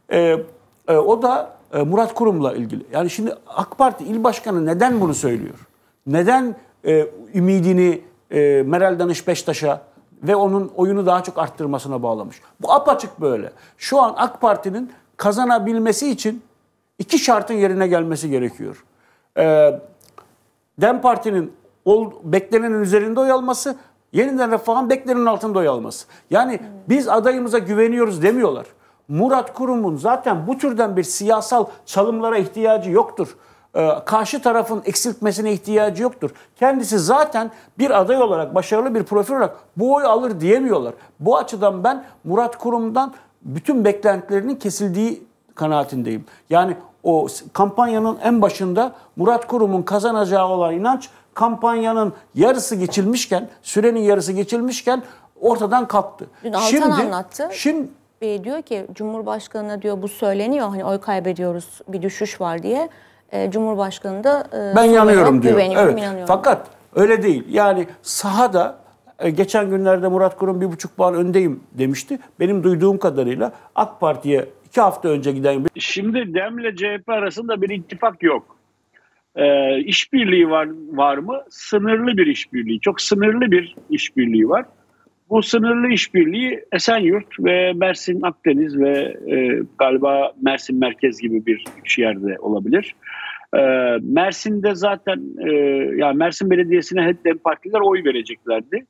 O da Murat Kurum'la ilgili. Yani şimdi AK Parti il başkanı neden bunu söylüyor? Neden ümidini Meral Danış Beştaş'a ve onun oyunu daha çok arttırmasına bağlamış? Bu apaçık böyle. Şu an AK Parti'nin kazanabilmesi için 2 şartın yerine gelmesi gerekiyor. DEM Parti'nin beklenenin üzerinde oy alması, Yeniden Refah'ın beklenenin altında oy alması. Yani biz adayımıza güveniyoruz demiyorlar. Murat Kurum'un zaten bu türden bir siyasal çalımlara ihtiyacı yoktur. Karşı tarafın eksiltmesine ihtiyacı yoktur. Kendisi zaten bir aday olarak, başarılı bir profil olarak bu oy alır diyemiyorlar. Bu açıdan ben Murat Kurum'dan bütün beklentilerinin kesildiği kanaatindeyim. Yani o kampanyanın en başında Murat Kurum'un kazanacağı olan inanç kampanyanın yarısı geçilmişken, sürenin yarısı geçilmişken ortadan kalktı. Dün Altan anlattı. Diyor ki Cumhurbaşkanı'na diyor bu söyleniyor, hani oy kaybediyoruz, bir düşüş var diye. Cumhurbaşkanı da ben yanıyorum diyor. Evet. İnanıyorum. Fakat öyle değil. Yani sahada geçen günlerde Murat Kurum 1,5 puan öndeyim demişti. Benim duyduğum kadarıyla AK Parti'ye 2 hafta önce giden... Şimdi DEM'le CHP arasında bir ittifak yok. İşbirliği var mı? Sınırlı bir işbirliği. Çok sınırlı bir işbirliği var. Bu sınırlı işbirliği Esenyurt ve Mersin Akdeniz ve galiba Mersin Merkez gibi bir yerde olabilir. Mersin'de zaten yani Mersin Belediyesi'ne hep DEM partiler oy vereceklerdi.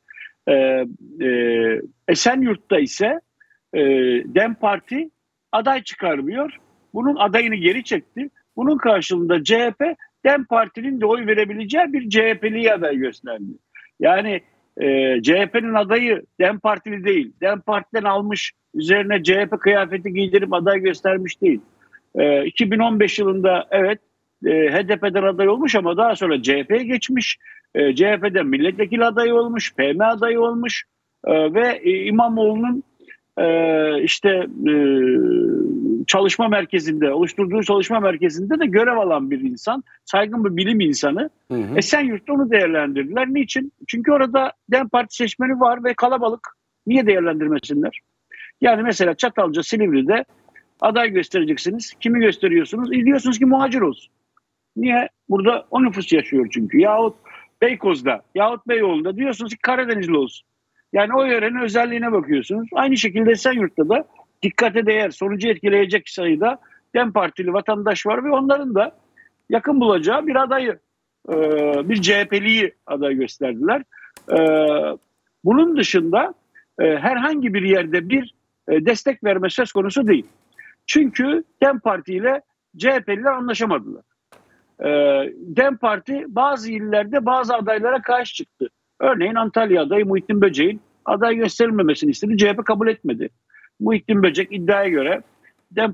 Esenyurt'ta ise DEM Parti aday çıkarmıyor. Bunun adayını geri çekti. Bunun karşılığında CHP DEM Parti'nin de oy verebileceği bir CHP'li aday gösterdi. Yani CHP'nin adayı DEM Partili değil. DEM Parti'den almış, üzerine CHP kıyafeti giydirip aday göstermiş değil. 2015 yılında evet HDP'den aday olmuş ama daha sonra CHP'ye geçmiş. CHP'den milletvekili adayı olmuş, PM adayı olmuş ve İmamoğlu'nun çalışma merkezinde, oluşturduğu çalışma merkezinde de görev alan bir insan, saygın bir bilim insanı. Esenyurt'ta onu değerlendirdiler. Niçin? Çünkü orada DEM Parti seçmeni var ve kalabalık. Niye değerlendirmesinler? Yani mesela Çatalca, Silivri'de aday göstereceksiniz. Kimi gösteriyorsunuz? Diyorsunuz ki muhacir olsun. Niye? Burada o nüfus yaşıyor çünkü. Yahut Beykoz'da, yahut Beyoğlu'nda diyorsunuz ki Karadenizli olsun. Yani o yörenin özelliğine bakıyorsunuz. Aynı şekilde Esenyurt'ta da dikkate değer, sonucu etkileyecek sayıda DEM Partili vatandaş var ve onların da yakın bulacağı bir adayı, bir CHP'liyi aday gösterdiler. Bunun dışında herhangi bir yerde bir destek verme söz konusu değil. Çünkü DEM Parti ile CHP'liler anlaşamadılar. DEM Parti bazı illerde bazı adaylara karşı çıktı. Örneğin Antalya adayı Muhittin Böcek'in aday gösterilmemesini istedi. CHP kabul etmedi. Muhittin Böcek iddiaya göre DEM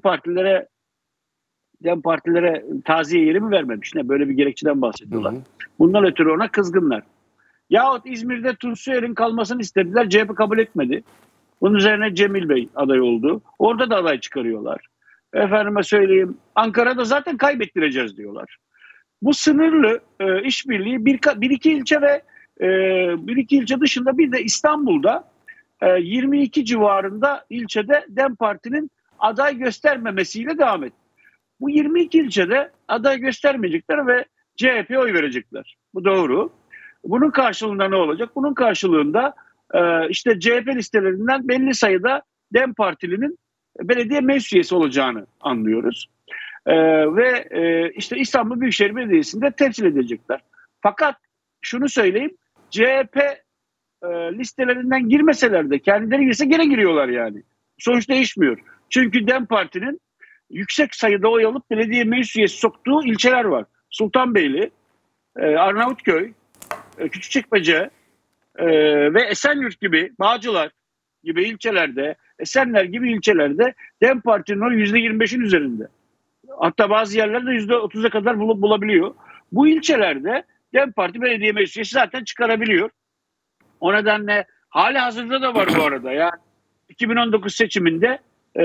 partilere taziye yeri mi vermemiş? Ne böyle bir gerekçeden bahsediyorlar. Bundan ötürü ona kızgınlar. Yahut İzmir'de Tunçer'in kalmasını istediler. CHP kabul etmedi. Bunun üzerine Cemil Bey aday oldu. Orada da aday çıkarıyorlar. Efendime söyleyeyim, Ankara'da zaten kaybettireceğiz diyorlar. Bu sınırlı işbirliği bir iki ilçe ve bir iki ilçe dışında bir de İstanbul'da 22 civarında ilçede DEM Parti'nin aday göstermemesiyle devam etti. Bu 22 ilçede aday göstermeyecekler ve CHP'ye oy verecekler. Bu doğru. Bunun karşılığında ne olacak? Bunun karşılığında işte CHP listelerinden belli sayıda DEM Partilinin belediye meclis üyesi olacağını anlıyoruz. Ve işte İstanbul Büyükşehir Belediyesi'nde temsil edecekler. Fakat şunu söyleyeyim, CHP listelerinden girmeseler de kendileri girse gene giriyorlar yani. Sonuç değişmiyor. Çünkü DEM Parti'nin yüksek sayıda oy alıp belediye meclis üyesi soktuğu ilçeler var. Sultanbeyli, Arnavutköy, Küçükçekmece ve Esenyurt gibi, Bağcılar gibi ilçelerde, Esenler gibi ilçelerde DEM Parti'nin oyu %25'in üzerinde. Hatta bazı yerlerde %30'a kadar bulabiliyor. Bu ilçelerde DEM Parti belediye meclis üyesi zaten çıkarabiliyor. O nedenle hali hazırda da var bu arada. Yani 2019 seçiminde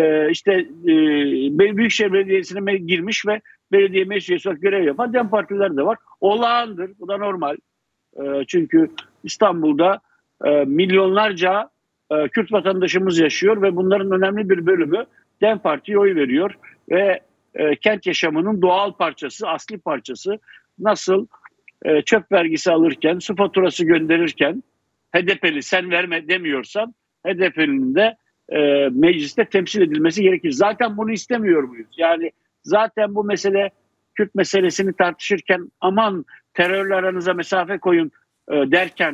Büyükşehir Belediyesi'ne girmiş ve belediye meclis üyesi olarak görev yapan DEM Partiler de var. Olağandır. Bu da normal. Çünkü İstanbul'da milyonlarca Kürt vatandaşımız yaşıyor ve bunların önemli bir bölümü DEM Parti'ye oy veriyor ve kent yaşamının doğal parçası, asli parçası. Nasıl çöp vergisi alırken, su faturası gönderirken HDP'li sen verme demiyorsan HDP'nin de mecliste temsil edilmesi gerekir. Zaten bunu istemiyor muyuz? Yani zaten bu mesele Kürt meselesini tartışırken aman terörle aranıza mesafe koyun derken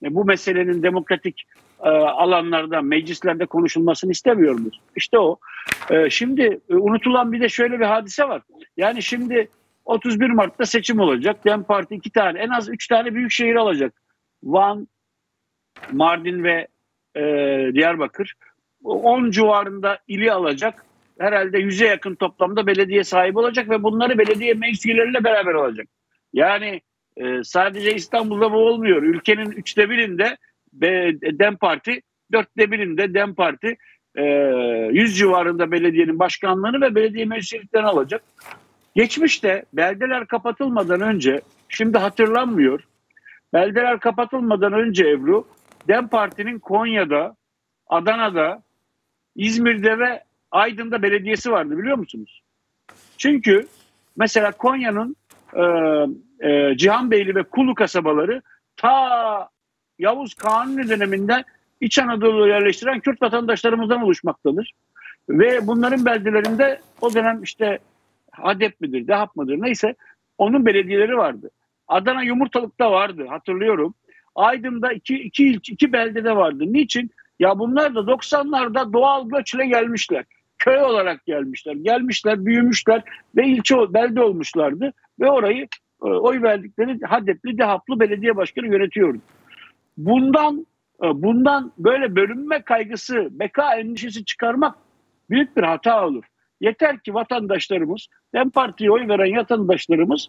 bu meselenin demokratik alanlarda, meclislerde konuşulmasını istemiyor muyuz? İşte o. Şimdi unutulan bir de şöyle bir hadise var. Yani şimdi 31 Mart'ta seçim olacak. DEM Parti 2 tane, en az 3 tane büyük şehir alacak. Van, Mardin ve Diyarbakır. 10 civarında ili alacak. Herhalde 100'e yakın toplamda belediye sahibi olacak ve bunları belediye meclis üyeleriyle beraber alacak. Yani sadece İstanbul'da bu olmuyor. Ülkenin 3'te birinde DEM Parti, 4'te birinde DEM Parti 100 civarında belediyenin başkanlığını ve belediye meclislerini alacak. Geçmişte beldeler kapatılmadan önce, şimdi hatırlanmıyor, beldeler kapatılmadan önce Ebru, DEM Parti'nin Konya'da, Adana'da, İzmir'de ve Aydın'da belediyesi vardı, biliyor musunuz? Çünkü mesela Konya'nın Cihanbeyli ve Kulu kasabaları ta Yavuz Kanuni döneminde İç Anadolu'ya yerleştiren Kürt vatandaşlarımızdan oluşmaktadır. Ve bunların beldelerinde o dönem işte HADEP midir, DEHAP mıdır neyse onun belediyeleri vardı. Adana Yumurtalık'ta vardı, hatırlıyorum. Aydın'da iki beldede vardı. Niçin? Ya bunlar da 90'larda doğal göçle gelmişler. Köy olarak gelmişler. Gelmişler, büyümüşler ve belde olmuşlardı. Ve orayı oy verdikleri HADEP'li, DEHAP'lı belediye başkanı yönetiyordu. Bundan böyle bölünme kaygısı, beka endişesi çıkarmak büyük bir hata olur. Yeter ki vatandaşlarımız, DEM Parti'ye oy veren vatandaşlarımız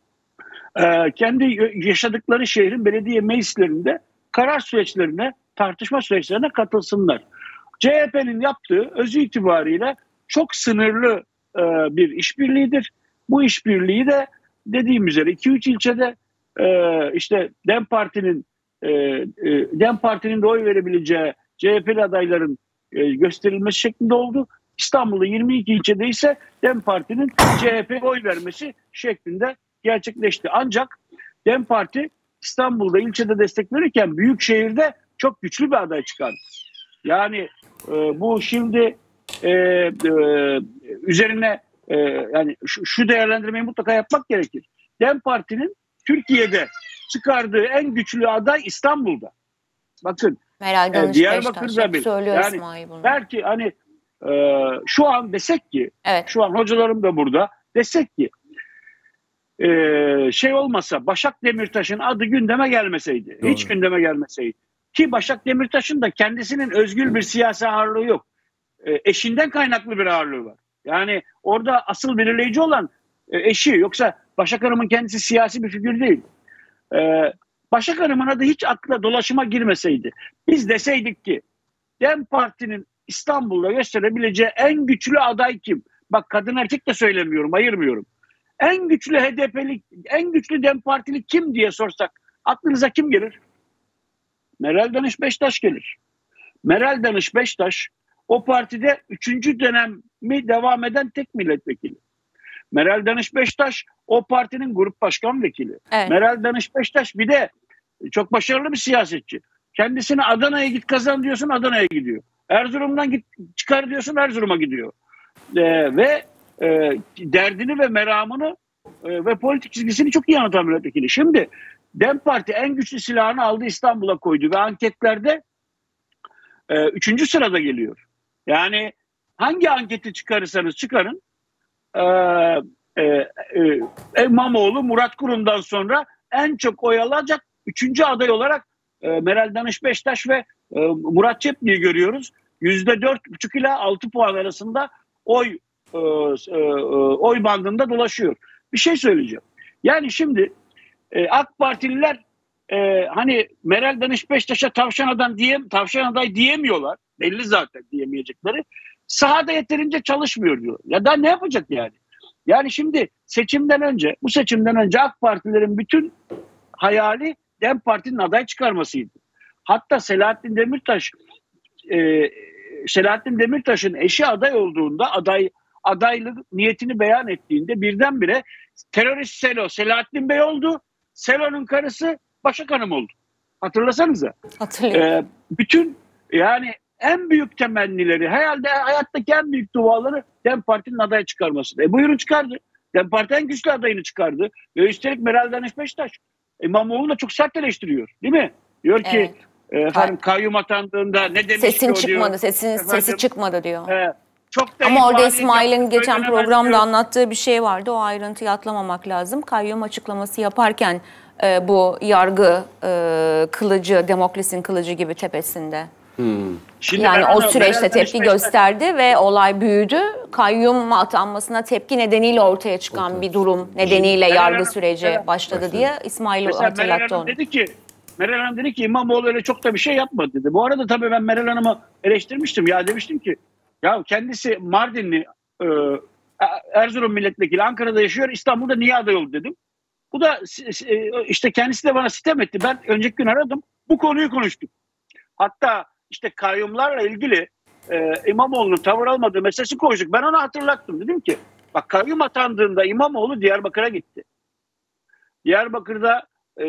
kendi yaşadıkları şehrin belediye meclislerinde karar süreçlerine, tartışma süreçlerine katılsınlar. CHP'nin yaptığı özü itibariyle çok sınırlı bir işbirliğidir. Bu işbirliği de dediğim üzere 2-3 ilçede işte DEM Parti'nin de oy verebileceği CHP'li adayların gösterilmesi şeklinde oldu. İstanbul'da 22 ilçede ise DEM Parti'nin CHP'ye oy vermesi şeklinde gerçekleşti. Ancak DEM Parti İstanbul'da ilçede destek verirken Büyükşehir'de çok güçlü bir aday çıkardı. Yani bu şimdi üzerine yani şu değerlendirmeyi mutlaka yapmak gerekir. DEM Parti'nin Türkiye'de çıkardığı en güçlü aday İstanbul'da. Bakın Diyarbakır'da bir. Yani belki hani şu an desek ki, evet, şu an hocalarım da burada, desek ki şey olmasa, Başak Demirtaş'ın adı gündeme gelmeseydi, doğru, hiç gündeme gelmeseydi, ki Başak Demirtaş'ın da kendisinin özgür bir siyasi ağırlığı yok. Eşinden kaynaklı bir ağırlığı var. Yani orada asıl belirleyici olan eşi, yoksa Başak Hanım'ın kendisi siyasi bir figür değil. Başak Hanım'ın adı hiç akla dolaşıma girmeseydi, biz deseydik ki DEM Parti'nin İstanbul'da gösterebileceği en güçlü aday kim? Bak, kadın erkek de söylemiyorum, ayırmıyorum. En güçlü HDP'li, en güçlü DEM Partili kim diye sorsak aklınıza kim gelir? Meral Danış Beştaş gelir. Meral Danış Beştaş o partide 3. dönemi devam eden tek milletvekili. Meral Danış Beştaş o partinin grup başkan vekili. Evet. Meral Danış Beştaş bir de çok başarılı bir siyasetçi. Kendisine Adana'ya git kazan diyorsun, Adana'ya gidiyor. Erzurum'dan git çıkar diyorsun, Erzurum'a gidiyor. Ve derdini ve meramını ve politik çizgisini çok iyi anlatan milletvekili. Şimdi DEM Parti en güçlü silahını aldı, İstanbul'a koydu ve anketlerde 3. sırada geliyor. Yani hangi anketi çıkarırsanız çıkarın, İmamoğlu Murat Kurum'dan sonra en çok oy alacak 3. aday olarak Meral Danış Beştaş ve Murat Çepli'yi görüyoruz. %4,5 ile 6 puan arasında oy bandında dolaşıyor. Bir şey söyleyeceğim. Yani şimdi AK Partililer hani Meral Danış Beştaş'a tavşan aday diyemiyorlar. Belli zaten diyemeyecekleri. Sahada yeterince çalışmıyor diyor. Ya da ne yapacak yani? Yani şimdi bu seçimden önce AK Partilerin bütün hayali DEM Parti'nin aday çıkarmasıydı. Hatta Selahattin Demirtaş'ın eşi aday olduğunda, adaylık niyetini beyan ettiğinde birdenbire terörist Selahattin Bey oldu. Selo'nun karısı Başak Hanım oldu. Hatırlasanıza. Hatırlıyorum. Bütün yani en büyük temennileri, herhalde hayattaki en büyük duaları DEM Parti'nin aday çıkarması. Buyurun çıkardı. DEM Parti en güçlü adayını çıkardı. Ve üstelik Meral Danış Beştaş İmamoğlu'nu da çok sert eleştiriyor. Değil mi? Diyor ki efendim kayyum atandığında ne demiş sesin ki o çıkmadı, diyor. sesi çıkmadı diyor. Çok da Ama orada ifade İsmail'in geçen söylenemez programda diyor. anlattığı bir şey vardı. O ayrıntıyı atlamamak lazım. Kayyum açıklaması yaparken bu yargı kılıcı, Demokles'in kılıcı gibi tepesinde. Şimdi Yani ben o onu süreçte Meral tepki Danışma gösterdi ve olay büyüdü. Kayyum atanmasına tepki nedeniyle ortaya çıkan bir durum nedeniyle Meral yargı Hanım- süreci Meral- başladı diye İsmail Mesela Meral hatırlattı Hanım onu. Meral Hanım dedi ki İmamoğlu öyle çok da bir şey yapmadı dedi. Bu arada tabii ben Meral Hanım'ı eleştirmiştim. Ya demiştim ki ya kendisi Mardinli, Erzurum milletvekili, Ankara'da yaşıyor, İstanbul'da niye aday oldu dedim. Bu da işte kendisi de bana sitem etti. Ben önceki gün aradım. Bu konuyu konuştuk. Hatta işte kayyumlarla ilgili İmamoğlu'nun tavır almadığı meselesi konuştuk. Ben ona hatırlattım. Dedim ki bak kayyum atandığında İmamoğlu Diyarbakır'a gitti. Diyarbakır'da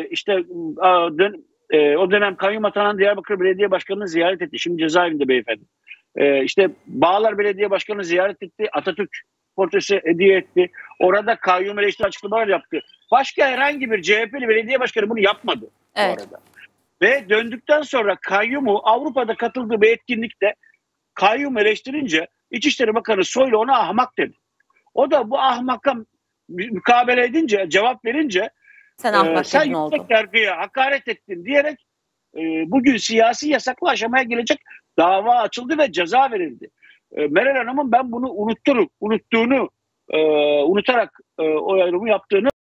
o dönem kayyum atanan Diyarbakır Belediye Başkanı'nı ziyaret etti. Şimdi cezaevinde beyefendi. İşte Bağlar Belediye Başkanı'nı ziyaret etti. Atatürk portresi hediye etti. Orada kayyum eleştiri açıklamalar yaptı. Başka herhangi bir CHP'li belediye başkanı bunu yapmadı. Evet. Bu arada. Ve döndükten sonra kayyumu Avrupa'da katıldığı bir etkinlikte kayyum eleştirince İçişleri Bakanı Soylu ona ahmak dedi. O da bu ahmaka mukabele edince, cevap verince Sen yüksek oldu. yargıya hakaret ettin diyerek bugün siyasi yasaklı aşamaya gelecek dava açıldı ve ceza verildi. Meral Hanım'ın ben bunu unutarak o ayrımı yaptığını